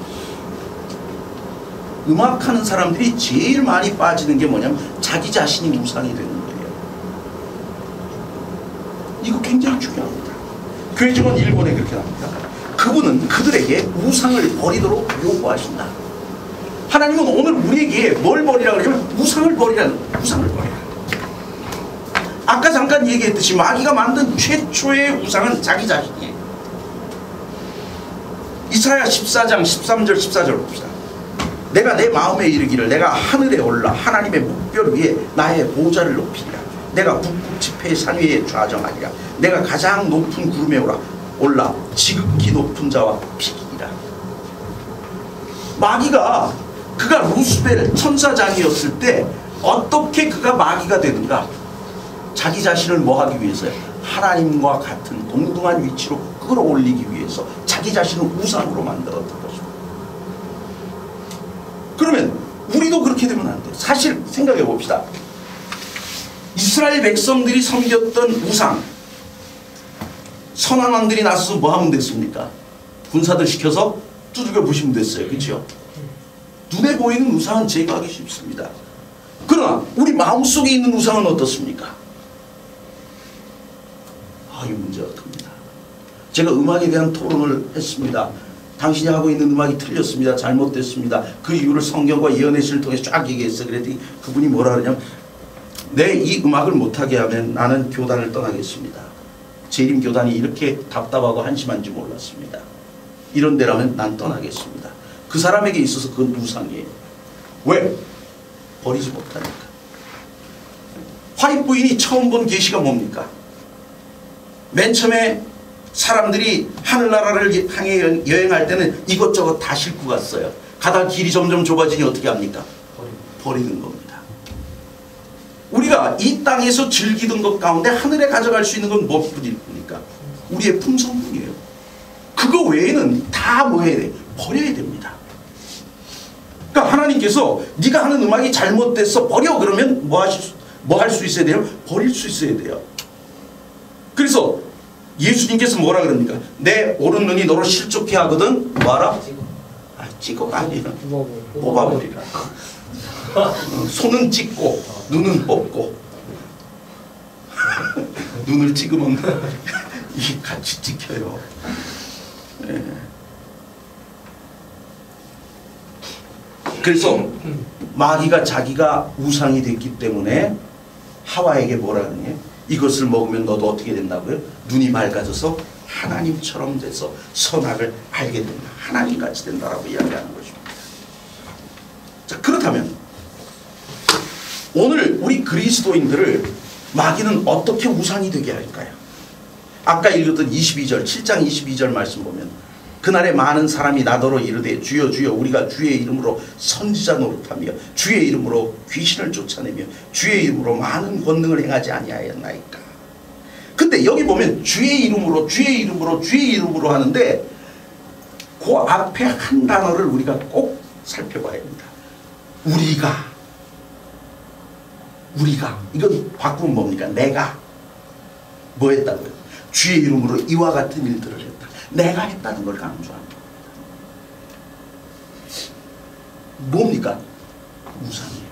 음악하는 사람들이 제일 많이 빠지는 게 뭐냐면 자기 자신이 우상이 되는 거예요. 이거 굉장히 중요합니다. 교회증언 1권에 그렇게 나옵니다. 그분은 그들에게 우상을 버리도록 요구하신다. 하나님은 오늘 우리에게 뭘 버리라 그러냐면 우상을 버리라는 거예요. 우상을 버리라. 아까 잠깐 얘기했듯이 마귀가 만든 최초의 우상은 자기 자신이에요. 이사야 14장 13절 14절 봅시다. 내가 내 마음에 이르기를 내가 하늘에 올라 하나님의 묵별 위에 나의 보좌를 높이리라. 내가 북극 지폐의 산 위에 좌정하리라. 내가 가장 높은 구름에 올라 지극히 높은 자와 비기리라. 마귀가 그가 루스벨 천사장이었을 때 어떻게 그가 마귀가 되는가? 자기 자신을 뭐하기 위해서요? 하나님과 같은 동등한 위치로 끌어올리기 위해서 자기 자신을 우상으로 만들었던 것입니다. 그러면 우리도 그렇게 되면 안 돼요. 사실 생각해 봅시다. 이스라엘 백성들이 섬겼던 우상, 선한 왕들이 나서서 뭐 하면 됐습니까? 군사들 시켜서 두들겨 부시면 됐어요. 그렇죠? 눈에 보이는 우상은 제거하기 쉽습니다. 그러나 우리 마음속에 있는 우상은 어떻습니까? 이 문제가 큽니다. 제가 음악에 대한 토론을 했습니다. 당신이 하고 있는 음악이 틀렸습니다. 잘못됐습니다. 그 이유를 성경과 예언의 시를 통해서 쫙 얘기했어요. 그랬더니 그분이 뭐라 그러냐면 내 이 음악을 못하게 하면 나는 교단을 떠나겠습니다. 재림교단이 이렇게 답답하고 한심한지 몰랐습니다. 이런 데라면 난 떠나겠습니다. 그 사람에게 있어서 그건 우상이에요. 왜? 버리지 못하니까. 화입 부인이 처음 본 계시가 뭡니까? 맨 처음에 사람들이 하늘나라를 향해 여행할 때는 이것저것 다 싣고 갔어요. 가다 길이 점점 좁아지니 어떻게 합니까? 버리는 겁니다. 우리가 이 땅에서 즐기던 것 가운데 하늘에 가져갈 수 있는 건 무엇뿐일 뿐입니까? 우리의 품성뿐이에요. 그거 외에는 다 뭐 해야 돼? 버려야 됩니다. 그러니까 하나님께서 네가 하는 음악이 잘못됐어 버려 그러면 뭐 할 수 있어야 돼요? 버릴 수 있어야 돼요. 그래서 예수님께서 뭐라 그럽니까? 내 오른 눈이 너를 실족해 하거든 뭐하라? 찍어가 아니라 뽑아버리라. 손은 찍고 눈은 뽑고 눈을 찍으면 이게 같이 찍혀요. 네. 그래서 마귀가 자기가 우상이 됐기 때문에 하와에게 뭐라 그러냐? 이것을 먹으면 너도 어떻게 된다고요? 눈이 밝아져서 하나님처럼 돼서 선악을 알게 된다. 하나님같이 된다라고 이야기하는 것입니다. 자, 그렇다면 오늘 우리 그리스도인들을 마귀는 어떻게 우상이 되게 할까요? 아까 읽었던 22절, 7장 22절 말씀 보면 그날에 많은 사람이 나더러 이르되 주여 주여 우리가 주의 이름으로 선지자 노릇하며 주의 이름으로 귀신을 쫓아내며 주의 이름으로 많은 권능을 행하지 아니하였나이까. 근데 여기 보면 주의 이름으로 주의 이름으로 주의 이름으로 하는데 그 앞에 한 단어를 우리가 꼭 살펴봐야 합니다. 우리가 이건 바꾸면 뭡니까? 내가 뭐 했다고요? 주의 이름으로 이와 같은 일들을 했다. 내가 했다는 걸 강조합니다. 뭡니까? 우상이에요.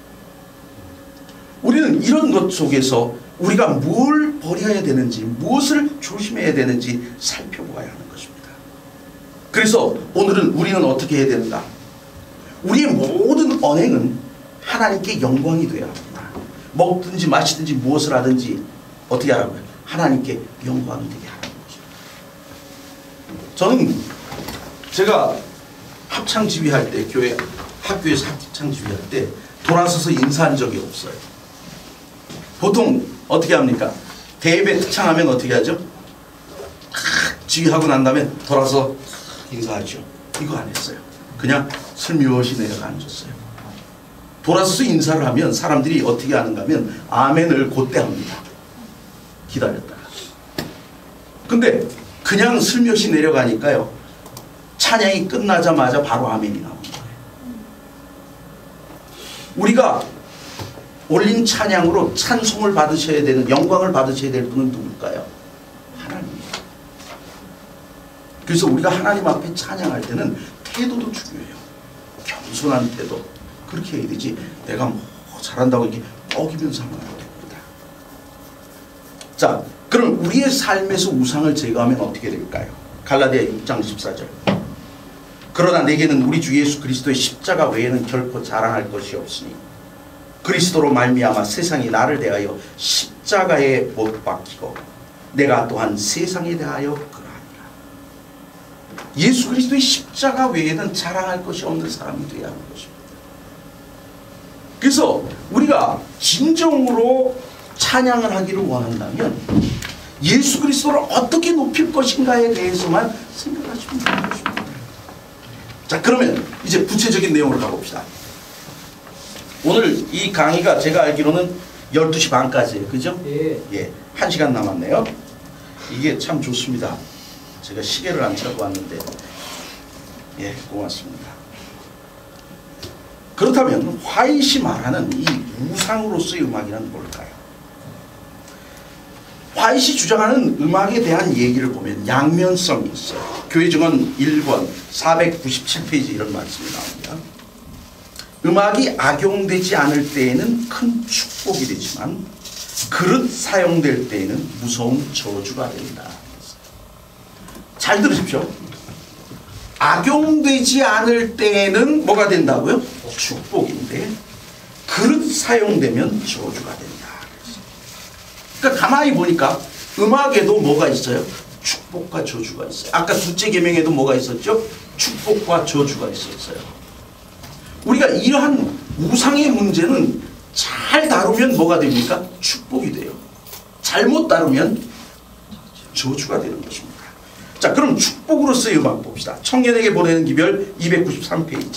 우리는 이런 것 속에서 우리가 뭘 버려야 되는지 무엇을 조심해야 되는지 살펴보아야 하는 것입니다. 그래서 오늘은 우리는 어떻게 해야 되는가? 우리의 모든 언행은 하나님께 영광이 되어야 합니다. 먹든지 마시든지 무엇을 하든지 어떻게 하라고요? 하나님께 영광이 되게 하라는 것입니다. 저는 제가 합창지휘할 때 학교에서 합창지휘할 때 돌아서서 인사한 적이 없어요. 보통 어떻게 합니까? 대예배 특창하면 어떻게 하죠? 지휘하고 난 다음에 돌아서 인사하죠. 이거 안 했어요. 그냥 슬며시 내려가 앉았어요. 돌아서서 인사를 하면 사람들이 어떻게 하는가 하면 아멘을 그때 합니다. 기다렸다가. 근데 그냥 슬며시 내려가니까요. 찬양이 끝나자마자 바로 아멘이 나오는 거예요. 우리가 올린 찬양으로 찬송을 받으셔야 되는, 영광을 받으셔야 될 분은 누굴까요? 하나님이에요. 그래서 우리가 하나님 앞에 찬양할 때는 태도도 중요해요. 겸손한 태도. 그렇게 해야 되지 내가 뭐 잘한다고 이렇게 어기면서 하면 안 됩니다. 자, 그럼 우리의 삶에서 우상을 제거하면 어떻게 될까요? 갈라디아 6장 14절. 그러나 내게는 우리 주 예수 그리스도의 십자가 외에는 결코 자랑할 것이 없으니 그리스도로 말미암아 세상이 나를 대하여 십자가에 못 박히고 내가 또한 세상에 대하여 그러하니라. 예수 그리스도의 십자가 외에는 자랑할 것이 없는 사람이 되어야 하는 것입니다. 그래서 우리가 진정으로 찬양을 하기를 원한다면 예수 그리스도를 어떻게 높일 것인가에 대해서만 생각하시면 되는 것입니다. 자, 그러면 이제 구체적인 내용으로 가봅시다. 오늘 이 강의가 제가 알기로는 12시 반까지예요. 그죠? 예. 1시간 남았네요. 이게 참 좋습니다. 제가 시계를 안 차고 왔는데 예, 고맙습니다. 그렇다면 화이시 말하는 이 우상으로서의 음악이란 뭘까요? 화이시 주장하는 음악에 대한 얘기를 보면 양면성이 있어요. 교회증언 1권 497페이지 이런 말씀이 나옵니다. 음악이 악용되지 않을 때에는 큰 축복이 되지만 그릇 사용될 때에는 무서운 저주가 된다. 잘 들으십시오. 악용되지 않을 때에는 뭐가 된다고요? 축복인데 그릇 사용되면 저주가 된다. 그러니까 가만히 보니까 음악에도 뭐가 있어요? 축복과 저주가 있어요. 아까 둘째 계명에도 뭐가 있었죠? 축복과 저주가 있었어요. 우리가 이러한 우상의 문제는 잘 다루면 뭐가 됩니까? 축복이 돼요. 잘못 다루면 저주가 되는 것입니다. 자, 그럼 축복으로서의 음악 봅시다. 청년에게 보내는 기별 293페이지.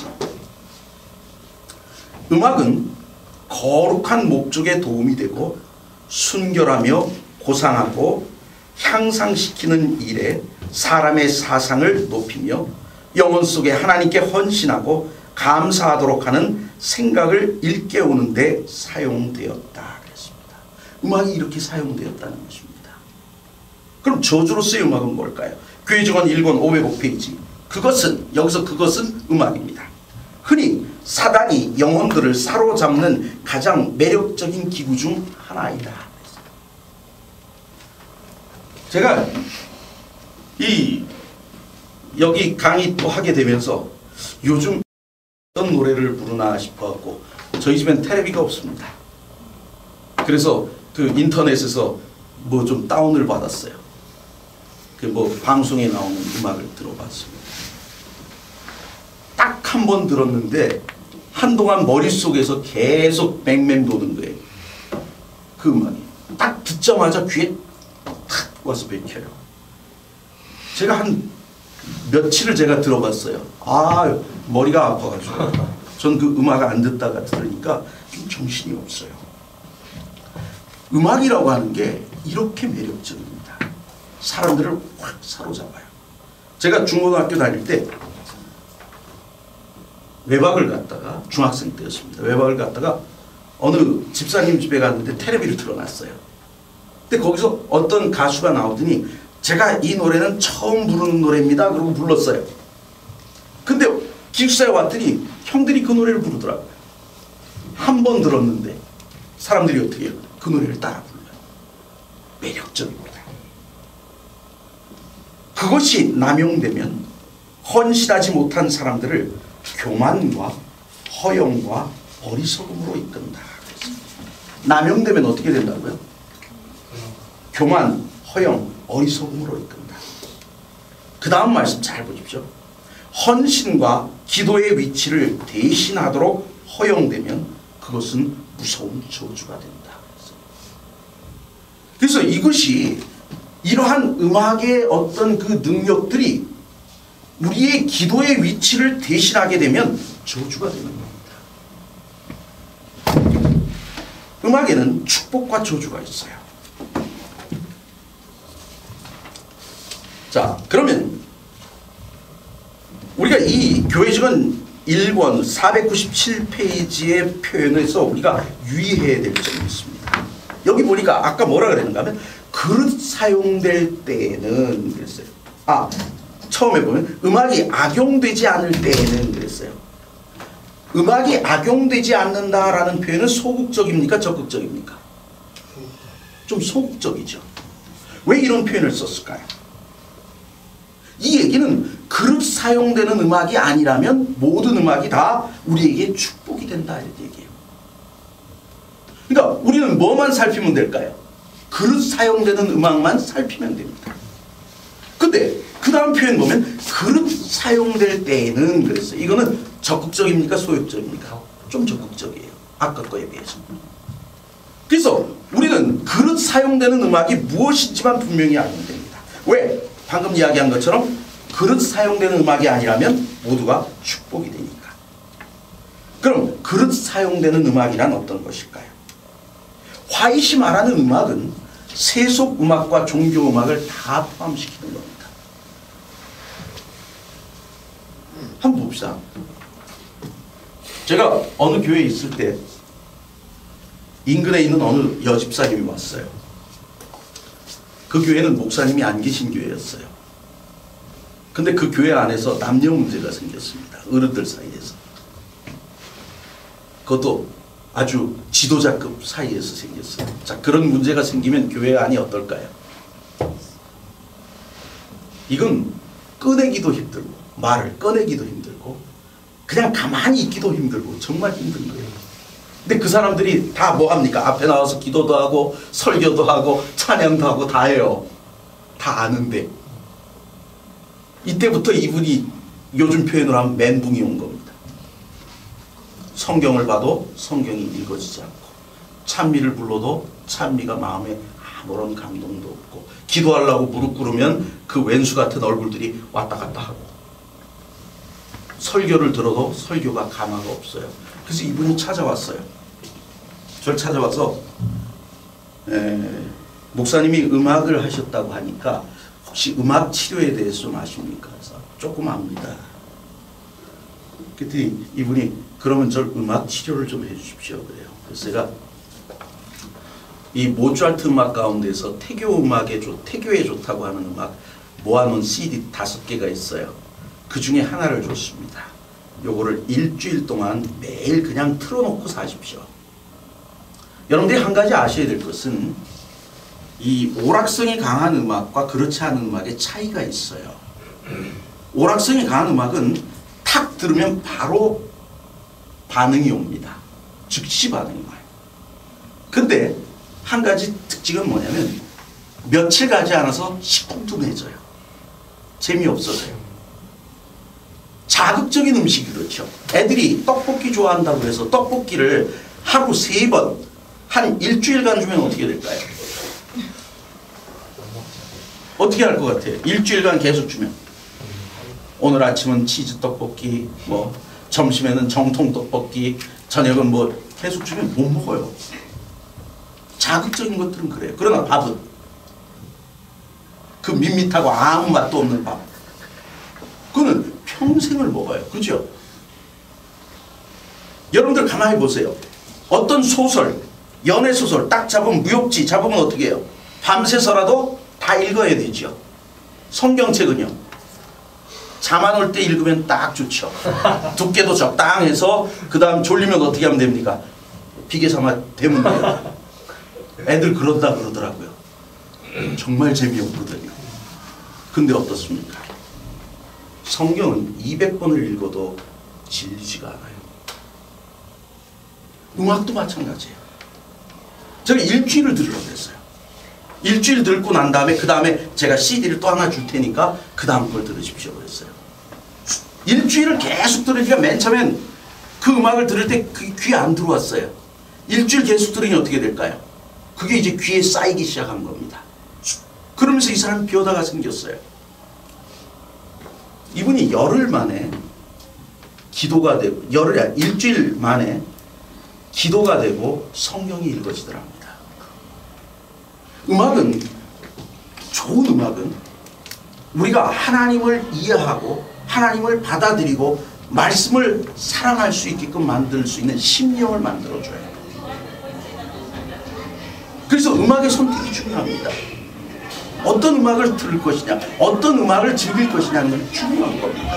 음악은 거룩한 목적에 도움이 되고 순결하며 고상하고 향상시키는 일에 사람의 사상을 높이며 영혼 속에 하나님께 헌신하고 감사하도록 하는 생각을 일깨우는 데 사용되었다 그랬습니다. 음악이 이렇게 사용되었다는 것입니다. 그럼 저주로서의 음악은 뭘까요? 교회증언 1권 505페이지. 그것은, 여기서 그것은 음악입니다. 흔히 사단이 영혼들을 사로잡는 가장 매력적인 기구 중 하나이다. 제가 여기 강의 또 하게 되면서 요즘 어떤 노래를 부르나 싶어갖고 저희 집엔 텔레비가 없습니다. 그래서 그 인터넷에서 뭐 좀 다운을 받았어요. 그 뭐 방송에 나오는 음악을 들어봤습니다. 딱 한 번 들었는데 한동안 머릿속에서 계속 맹맹 도는 거예요. 그 음악이. 딱 듣자마자 귀에 탁 와서 박혀요. 제가 한 며칠을 제가 들어봤어요. 아, 머리가 아파가지고. 전 그 음악을 안 듣다가 들으니까 좀 정신이 없어요. 음악이라고 하는 게 이렇게 매력적입니다. 사람들을 확 사로잡아요. 제가 중고등학교 다닐 때 외박을 갔다가, 중학생 때였습니다. 외박을 갔다가 어느 집사님 집에 갔는데 텔레비를 틀어놨어요. 근데 거기서 어떤 가수가 나오더니 제가 이 노래는 처음 부르는 노래입니다. 그러고 불렀어요. 근데 기숙사에 왔더니 형들이 그 노래를 부르더라고요. 한 번 들었는데 사람들이 어떻게 해요? 그 노래를 따라 불러요. 매력적입니다. 그것이 남용되면 헌신하지 못한 사람들을 교만과 허영과 어리석음으로 이끈다. 남용되면 어떻게 된다고요? 교만, 허영, 어리석음으로 이끈다. 그 다음 말씀 잘 보십시오. 헌신과 기도의 위치를 대신하도록 허용되면 그것은 무서운 저주가 된다. 그래서 이것이 이러한 음악의 어떤 그 능력들이 우리의 기도의 위치를 대신하게 되면 저주가 되는 겁니다. 음악에는 축복과 저주가 있어요. 자, 그러면 우리가 이 교회증언 1권 497페이지의 표현에서 우리가 유의해야 될 점이 있습니다. 여기 보니까 아까 뭐라 그랬는가 하면 그릇 사용될 때에는 그랬어요. 아, 처음에 보면 음악이 악용되지 않을 때에는 그랬어요. 음악이 악용되지 않는다라는 표현은 소극적입니까? 적극적입니까? 좀 소극적이죠. 왜 이런 표현을 썼을까요? 이 얘기는 그릇 사용되는 음악이 아니라면 모든 음악이 다 우리에게 축복이 된다 이런 얘기예요. 그러니까 우리는 뭐만 살피면 될까요? 그릇 사용되는 음악만 살피면 됩니다. 근데 그 다음 표현 보면 그릇 사용될 때에는 그랬어요. 이거는 적극적입니까? 소극적입니까? 좀 적극적이에요. 아까 거에 비해서. 그래서 우리는 그릇 사용되는 음악이 무엇인지만 분명히 알면 됩니다. 왜? 방금 이야기한 것처럼 그릇 사용되는 음악이 아니라면 모두가 축복이 되니까. 그럼 그릇 사용되는 음악이란 어떤 것일까요? 화이시 말하는 음악은 세속 음악과 종교 음악을 다 포함시키는 겁니다. 한번 봅시다. 제가 어느 교회에 있을 때 인근에 있는 어느 여집사님이 왔어요. 그 교회는 목사님이 안 계신 교회였어요. 근데 그 교회 안에서 남녀 문제가 생겼습니다. 어른들 사이에서. 그것도 아주 지도자급 사이에서 생겼어요. 자, 그런 문제가 생기면 교회 안이 어떨까요? 이건 꺼내기도 힘들고 말을 꺼내기도 힘들고 그냥 가만히 있기도 힘들고 정말 힘든 거예요. 근데 그 사람들이 다 뭐합니까? 앞에 나와서 기도도 하고 설교도 하고 찬양도 하고 다 해요. 다 아는데 이때부터 이분이 요즘 표현으로 하면 멘붕이 온 겁니다. 성경을 봐도 성경이 읽어지지 않고 찬미를 불러도 찬미가 마음에 아무런 감동도 없고 기도하려고 무릎 꿇으면 그 왼수 같은 얼굴들이 왔다 갔다 하고 설교를 들어도 설교가 감화가 없어요. 그래서 이분이 찾아왔어요. 저를 찾아와서 목사님이 음악을 하셨다고 하니까 혹시 음악 치료에 대해서 좀 아십니까? 그래서 조금 압니다. 그랬더니 이분이 그러면 저 음악 치료를 좀 해주십시오 그래요. 그래서 제가 이 모차르트 음악 가운데서 태교에 좋다고 하는 음악 모아놓은 CD 5개가 있어요. 그 중에 하나를 줬습니다. 요거를 일주일 동안 매일 그냥 틀어놓고 사십시오. 여러분들이 한 가지 아셔야 될 것은 이 오락성이 강한 음악과 그렇지 않은 음악의 차이가 있어요. 오락성이 강한 음악은 탁 들으면 바로 반응이 옵니다. 즉시 반응이 와요. 근데 한 가지 특징은 뭐냐면 며칠 가지 않아서 시큰둥해져요. 재미없어져요. 자극적인 음식이 그렇죠. 애들이 떡볶이 좋아한다고 해서 떡볶이를 하루 3번 한 일주일간 주면 어떻게 될까요? 어떻게 할 것 같아요? 일주일간 계속 주면 오늘 아침은 치즈 떡볶이, 뭐 점심에는 정통 떡볶이, 저녁은 뭐 계속 주면 못 먹어요. 자극적인 것들은 그래요. 그러나 밥은 그 밋밋하고 아무 맛도 없는 밥, 그거는 평생을 먹어요. 그죠? 여러분들 가만히 보세요. 어떤 소설, 연애소설 딱 잡으면, 무협지 잡으면 어떻게 해요? 밤새서라도 다 읽어야 되죠. 성경책은요, 잠 안 올 때 읽으면 딱 좋죠. 두께도 적당해서 그 다음 졸리면 어떻게 하면 됩니까? 비계 삼아 되면 돼요. 애들 그런다 그러더라고요. 정말 재미없거든요. 근데 어떻습니까? 성경은 200번을 읽어도 질리지가 않아요. 음악도 마찬가지예요. 제가 일주일을 들으라고 했어요. 일주일 듣고 난 다음에 그 다음에 제가 CD를 또 하나 줄 테니까 그 다음 걸 들으십시오 그랬어요. 일주일을 계속 들으니까 맨 처음엔 그 음악을 들을 때 그게 귀에 안 들어왔어요. 일주일 계속 들으니 어떻게 될까요? 그게 이제 귀에 쌓이기 시작한 겁니다. 그러면서 이 사람이 변화가 생겼어요. 이분이 열흘 만에 기도가 되고, 일주일 만에 기도가 되고 성경이 읽어지더랍니다. 음악은, 좋은 음악은 우리가 하나님을 이해하고 하나님을 받아들이고 말씀을 사랑할 수 있게끔 만들 수 있는 심령을 만들어줘요. 그래서 음악의 선택이 중요합니다. 어떤 음악을 들을 것이냐, 어떤 음악을 즐길 것이냐는 건 중요한 겁니다.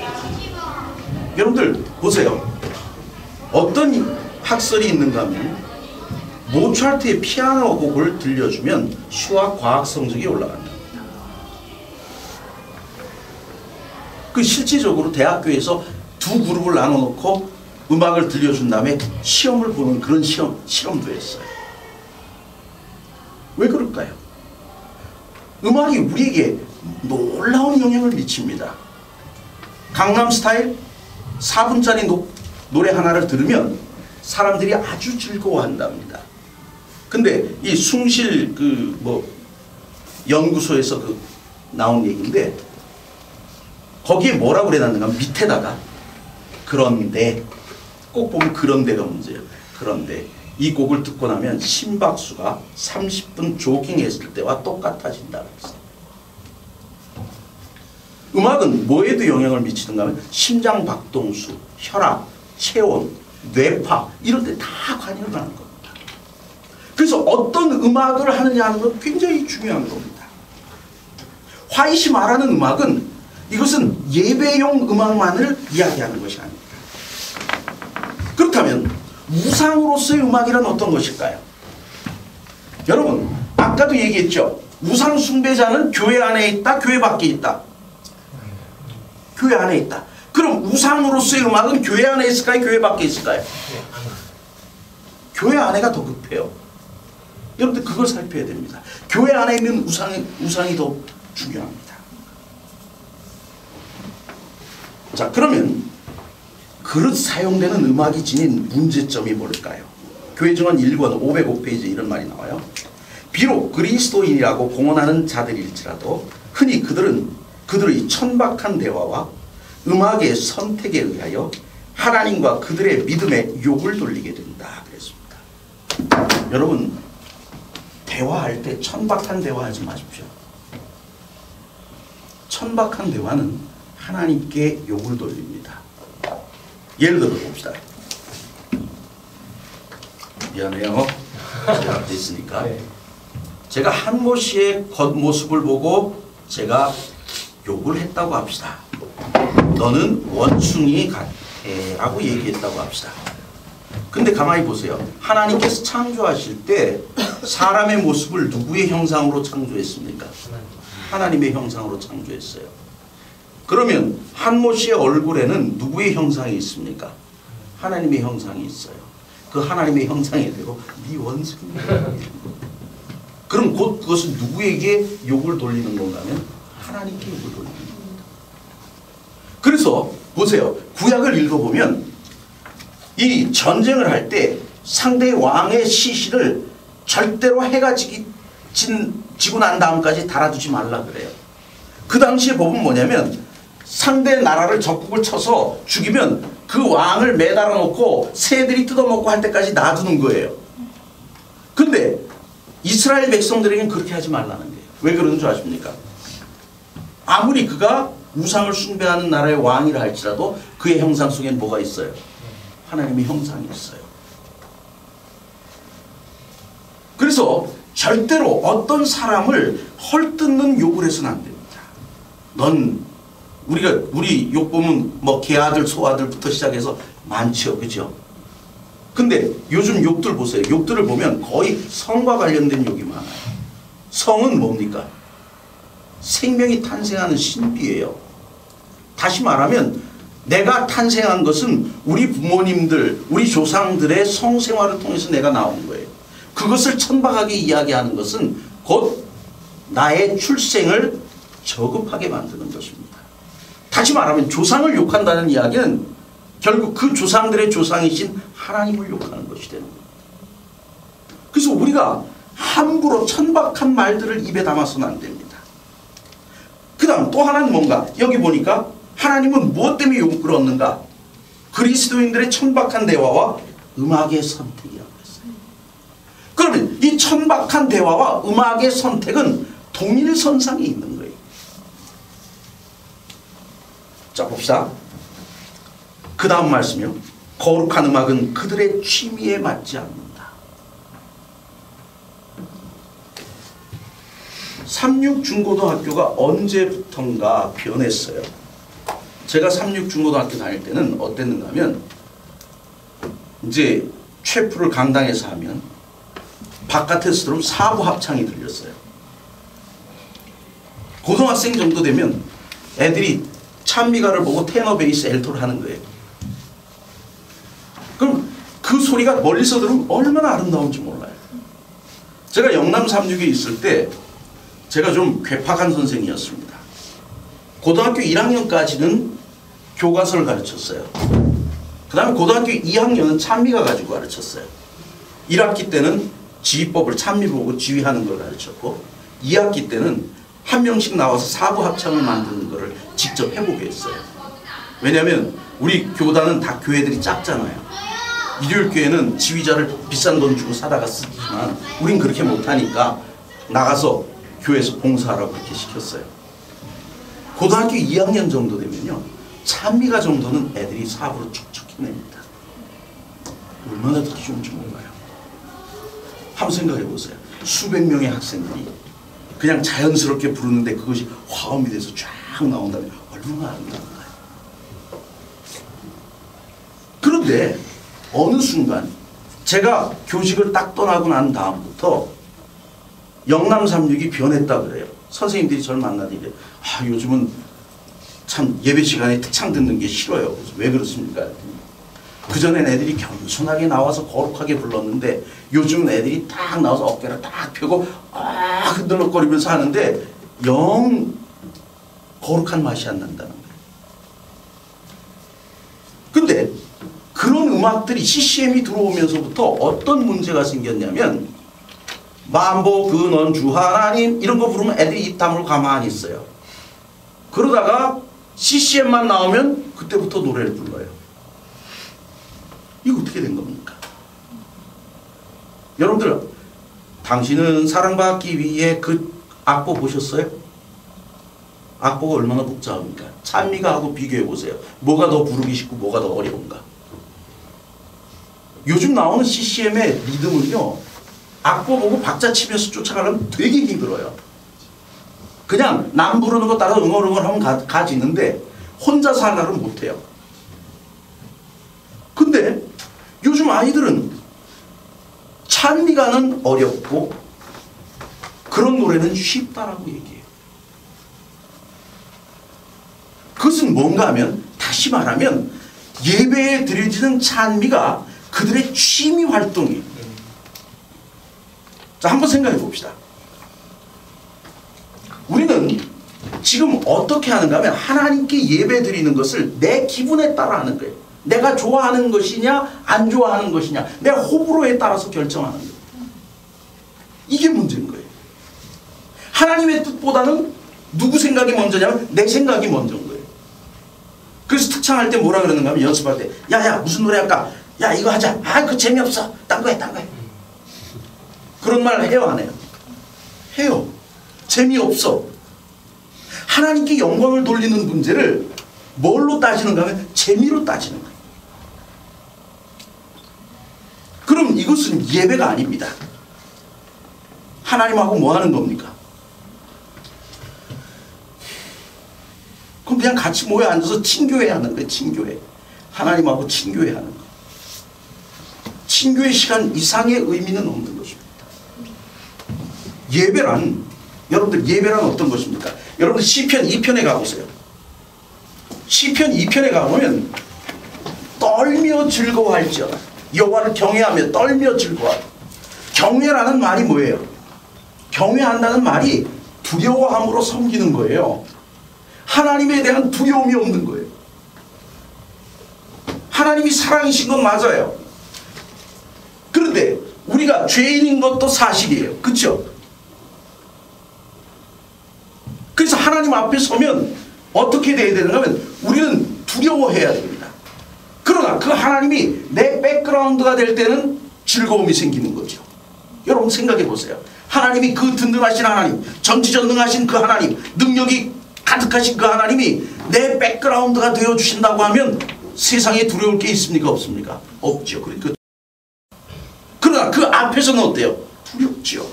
여러분들 보세요. 어떤 학설이 있는가 하면 모차르트의 피아노 곡을 들려주면 수학 과학 성적이 올라간답니다. 그 실질적으로 대학교에서 두 그룹을 나눠놓고 음악을 들려준 다음에 시험을 보는 그런 실험도 했어요. 왜 그럴까요? 음악이 우리에게 놀라운 영향을 미칩니다. 강남스타일 4분짜리 노래 하나를 들으면 사람들이 아주 즐거워한답니다. 근데 이 숭실 연구소에서 나온 얘기인데, 거기에 뭐라고 그래놨는가 밑에다가, 그런데 꼭 보면 그런데가 문제예요. 그런데 이 곡을 듣고 나면 심박수가 30분 조깅했을 때와 똑같아진다 그랬어요. 음악은 뭐에도 영향을 미치는가 하면 심장 박동수, 혈압, 체온, 뇌파 이런 데 다 관여를 하는 겁니다. 그래서 어떤 음악을 하느냐 하는 건 굉장히 중요한 겁니다. 화이시 말하는 음악은, 이것은 예배용 음악만을 이야기하는 것이 아닙니다. 그렇다면 우상으로서의 음악이란 어떤 것일까요? 여러분 아까도 얘기했죠. 우상 숭배자는 교회 안에 있다, 교회 밖에 있다. 교회 안에 있다. 그럼 우상으로서의 음악은 교회 안에 있을까요, 교회 밖에 있을까요? 교회 안에가 더 급해요. 여러분들 그걸 살펴야 됩니다. 교회 안에 있는 우상이 더 중요합니다. 자, 그러면 그릇 사용되는 음악이 지닌 문제점이 뭘까요? 교회증언 1권 505페이지에 이런 말이 나와요. 비록 그리스도인이라고 공언하는 자들일지라도 흔히 그들의 천박한 대화와 음악의 선택에 의하여 하나님과 그들의 믿음에 욕을 돌리게 된다 그랬습니다. 여러분, 대화할 때 천박한 대화하지 마십시오. 천박한 대화는 하나님께 욕을 돌립니다. 예를 들어 봅시다. 미안해요. 제가 앞에 있으니까. 제가 한모 씨의 겉모습을 보고 제가 욕을 했다고 합시다. 너는 원숭이 같아 라고 얘기했다고 합시다. 근데 가만히 보세요. 하나님께서 창조하실 때 사람의 모습을 누구의 형상으로 창조했습니까? 하나님의 형상으로 창조했어요. 그러면 한모 씨의 얼굴에는 누구의 형상이 있습니까? 하나님의 형상이 있어요. 그 하나님의 형상에 대로 네 원숭이야. 그럼 곧 그것은 누구에게 욕을 돌리는 건가 하면 하나님께 욕을 돌리는 겁니다. 그래서 보세요. 구약을 읽어보면 이 전쟁을 할 때 상대 왕의 시신을 절대로 해가 지고 난 다음까지 달아두지 말라 그래요. 그 당시의 법은 뭐냐면 상대 나라를 적국을 쳐서 죽이면 그 왕을 매달아 놓고 새들이 뜯어먹고 할 때까지 놔두는 거예요. 근데 이스라엘 백성들에게는 그렇게 하지 말라는 거예요. 왜 그러는 줄 아십니까? 아무리 그가 우상을 숭배하는 나라의 왕이라 할지라도 그의 형상 속에는 뭐가 있어요? 하나님의 형상이 있어요. 그래서 절대로 어떤 사람을 헐뜯는 욕을 해서는 안 됩니다. 우리 욕 보면 뭐 개아들 소아들부터 시작해서 많죠. 그죠? 근데 요즘 욕들 보세요. 욕들을 보면 거의 성과 관련된 욕이 많아요. 성은 뭡니까? 생명이 탄생하는 신비예요. 다시 말하면 내가 탄생한 것은 우리 부모님들, 우리 조상들의 성생활을 통해서 내가 나온 거예요. 그것을 천박하게 이야기하는 것은 곧 나의 출생을 저급하게 만드는 것입니다. 다시 말하면 조상을 욕한다는 이야기는 결국 그 조상들의 조상이신 하나님을 욕하는 것이 되는 겁니다. 그래서 우리가 함부로 천박한 말들을 입에 담아서는 안 됩니다. 그 다음 또 하나는 뭔가? 여기 보니까 하나님은 무엇 때문에 욕을 얻는가? 그리스도인들의 천박한 대화와 음악의 선택이라고 했어요. 그러면 이 천박한 대화와 음악의 선택은 동일선상에 있는 거예요. 자, 봅시다. 그 다음 말씀이요. 거룩한 음악은 그들의 취미에 맞지 않는다. 삼육중고등학교가 언제부턴가 변했어요. 제가 삼육중고등학교 다닐 때는 어땠는가 하면 이제 최프를 강당에서 하면 바깥에서 들으면 사부 합창이 들렸어요. 고등학생 정도 되면 애들이 찬미가를 보고 테너 베이스 엘토를 하는 거예요. 그럼 그 소리가 멀리서 들으면 얼마나 아름다운지 몰라요. 제가 영남 삼육에 있을 때 제가 좀 괴팍한 선생이었습니다. 고등학교 1학년까지는 교과서를 가르쳤어요. 그 다음에 고등학교 2학년은 찬미가 가지고 가르쳤어요. 1학기 때는 지휘법을 찬미 보고 지휘하는 걸 가르쳤고 2학기 때는 한 명씩 나와서 사부 합창을 만드는 거를 직접 해보게 했어요. 왜냐하면 우리 교단은 다 교회들이 작잖아요. 일요일 교회는 지휘자를 비싼 돈 주고 사다가 쓰지만 우린 그렇게 못하니까 나가서 교회에서 봉사하라고 그렇게 시켰어요. 고등학교 2학년 정도 되면요 찬미가 정도는 애들이 사부로 척척 해냅니다. 얼마나 듣기 좋은지 몰라요. 한번 생각해 보세요. 수백 명의 학생들이 그냥 자연스럽게 부르는데 그것이 화음이 돼서 쫙 나온다면 얼마나 아름다운가요. 그런데 어느 순간 제가 교직을 딱 떠나고 난 다음부터 영남 삼육이 변했다 그래요. 선생님들이 저를 만나더니 요즘은 참 예배 시간에 특창 듣는 게 싫어요. 그래서 왜 그렇습니까? 그전엔 애들이 겸손하게 나와서 거룩하게 불렀는데 요즘은 애들이 딱 나와서 어깨를 딱 펴고 흔들럭거리면서 하는데 영 거룩한 맛이 안 난다는 거예요. 근데 그런 음악들이 CCM이 들어오면서부터 어떤 문제가 생겼냐면 만보 근원 주 하나님 이런 거 부르면 애들이 입 다물고 가만히 있어요. 그러다가 CCM만 나오면 그때부터 노래를 불러요. 이거 어떻게 된 겁니까? 여러분들 당신은 사랑받기 위해 그 악보 보셨어요? 악보가 얼마나 복잡합니까? 찬미가하고 비교해보세요. 뭐가 더 부르기 쉽고 뭐가 더 어려운가? 요즘 나오는 CCM의 리듬은요, 악보 보고 박자 치면서 쫓아가려면 되게 힘들어요. 그냥 남 부르는 거 따라 응얼응얼 하면 가지는데 혼자서 하려면 못해요. 근데 요즘 아이들은 찬미가는 어렵고 그런 노래는 쉽다라고 얘기해요. 그것은 뭔가 하면 다시 말하면 예배에 드려지는 찬미가 그들의 취미 활동이에요. 자, 한번 생각해 봅시다. 우리는 지금 어떻게 하는가 하면 하나님께 예배 드리는 것을 내 기분에 따라 하는 거예요. 내가 좋아하는 것이냐 안 좋아하는 것이냐 내 호불호에 따라서 결정하는 거예요. 이게 문제인 거예요. 하나님의 뜻보다는 누구 생각이 먼저냐면 내 생각이 먼저인 거예요. 그래서 특창할 때 뭐라 그러는가 하면 연습할 때 야야 무슨 노래 할까? 야 이거 하자. 아 그거 재미없어. 딴 거 해 딴 거 해. 그런 말 해요 안 해요? 해요. 재미없어. 하나님께 영광을 돌리는 문제를 뭘로 따지는가 하면 재미로 따지는 거예요. 그럼 이것은 예배가 아닙니다. 하나님하고 뭐 하는 겁니까? 그럼 그냥 같이 모여 앉아서 친교회 하는 거예요. 친교회. 하나님하고 친교회 하는 거. 친교회 시간 이상의 의미는 없는 것입니다. 예배란 여러분들 예배란 어떤 것입니까? 여러분들 시편 2편에 가보세요. 시편 2편에 가보면 떨며 즐거워할지어다. 여호와를 경외하며 떨며 즐거워하라. 경외라는 말이 뭐예요? 경외한다는 말이 두려워함으로 섬기는 거예요. 하나님에 대한 두려움이 없는 거예요. 하나님이 사랑이신 건 맞아요. 그런데 우리가 죄인인 것도 사실이에요. 그렇죠? 그래서 하나님 앞에 서면 어떻게 돼야 되는가 하면 우리는 두려워해야 됩니다. 그러나 그 하나님이 내 백그라운드가 될 때는 즐거움이 생기는 거죠. 여러분 생각해 보세요. 하나님이 그 든든하신 하나님, 전지전능하신 그 하나님, 능력이 가득하신 그 하나님이 내 백그라운드가 되어주신다고 하면 세상에 두려울 게 있습니까? 없습니까? 없죠. 그러나 그 앞에서는 어때요? 두렵죠.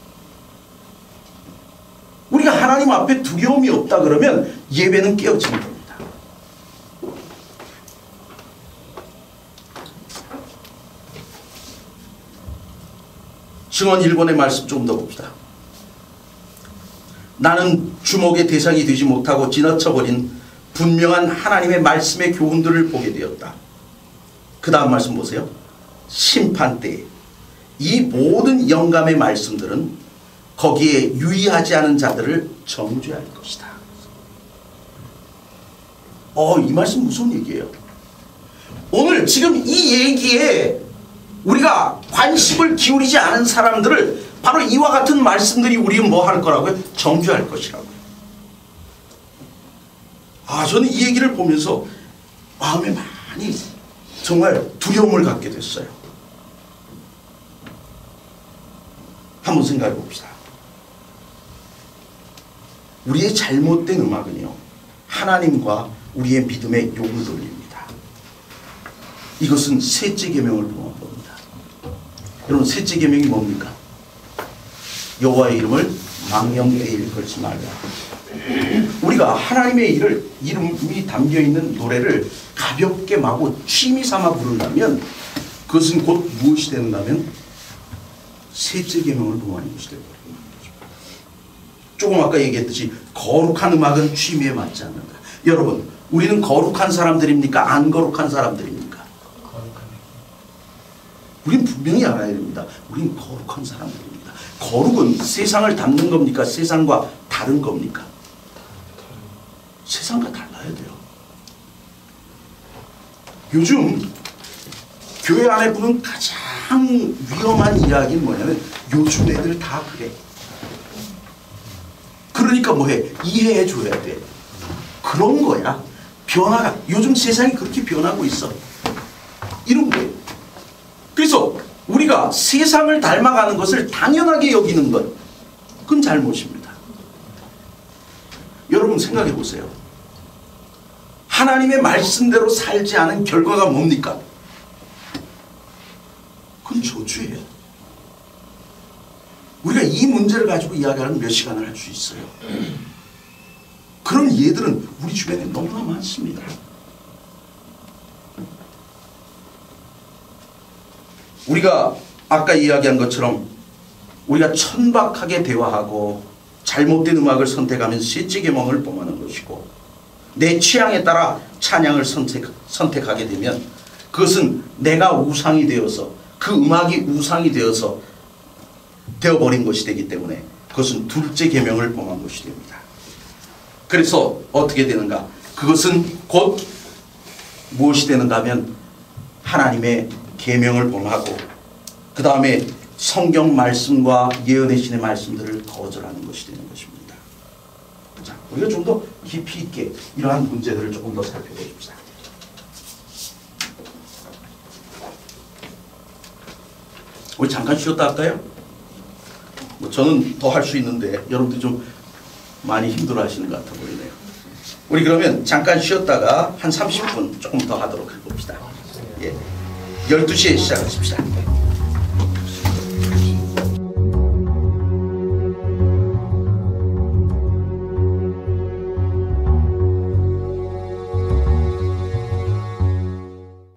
우리가 하나님 앞에 두려움이 없다 그러면 예배는 깨어지는 겁니다. 증언 1번의 말씀 좀 더 봅시다. 나는 주목의 대상이 되지 못하고 지나쳐버린 분명한 하나님의 말씀의 교훈들을 보게 되었다. 그 다음 말씀 보세요. 심판 때에 이 모든 영감의 말씀들은 거기에 유의하지 않은 자들을 정죄할 것이다. 이 말씀 무슨 얘기예요? 오늘 지금 이 얘기에 우리가 관심을 기울이지 않은 사람들을 바로 이와 같은 말씀들이 우리는 뭐 할 거라고요? 정죄할 것이라고요. 저는 이 얘기를 보면서 마음에 많이 정말 두려움을 갖게 됐어요. 한번 생각해 봅시다. 우리의 잘못된 음악은요, 하나님과 우리의 믿음에 욕을 돌립니다. 이것은 셋째 계명을 범한 겁니다. 여러분, 셋째 계명이 뭡니까? 여호와의 이름을 망령되이 일컬지 말라. 우리가 하나님의 이름이 담겨있는 노래를 가볍게 마구 취미 삼아 부른다면 그것은 곧 무엇이 되는가면 셋째 계명을 범하는 것이 되어버립니다. 조금 아까 얘기했듯이 거룩한 음악은 취미에 맞지 않는다. 여러분, 우리는 거룩한 사람들입니까? 안 거룩한 사람들입니까? 우리는 분명히 알아야 됩니다. 우리는 거룩한 사람들입니다. 거룩은 세상을 닮는 겁니까? 세상과 다른 겁니까? 세상과 달라야 돼요. 요즘 교회 안에 보는 가장 위험한 이야기는 뭐냐면 요즘 애들 다 그래. 그러니까 뭐해? 이해해 줘야 돼. 그런 거야. 변화가 요즘 세상이 그렇게 변하고 있어. 이런 거예요. 그래서 우리가 세상을 닮아가는 것을 당연하게 여기는 것, 그건 잘못입니다. 여러분 생각해 보세요. 하나님의 말씀대로 살지 않은 결과가 뭡니까? 그건 저주예요. 우리가 이 문제를 가지고 이야기하면 몇 시간을 할 수 있어요. 그런 예들은 우리 주변에 너무나 많습니다. 우리가 아까 이야기한 것처럼 우리가 천박하게 대화하고 잘못된 음악을 선택하면 셋째 계명을 범하는 것이고, 내 취향에 따라 찬양을 선택하게 되면 그것은 내가 우상이 되어서, 그 음악이 우상이 되어버린 것이 되기 때문에 그것은 둘째 계명을 범한 것이 됩니다. 그래서 어떻게 되는가? 그것은 곧 무엇이 되는가 하면 하나님의 계명을 범하고 그 다음에 성경 말씀과 예언의 신의 말씀들을 거절하는 것이 되는 것입니다. 자, 우리가 좀 더 깊이 있게 이러한 문제들을 조금 더 살펴보십시다. 우리 잠깐 쉬었다 할까요? 저는 더 할 수 있는데 여러분들이 좀 많이 힘들어 하시는 것 같아 보이네요. 우리 그러면 잠깐 쉬었다가 한 30분 조금 더 하도록 해봅시다. 예. 12시에 시작하십시다.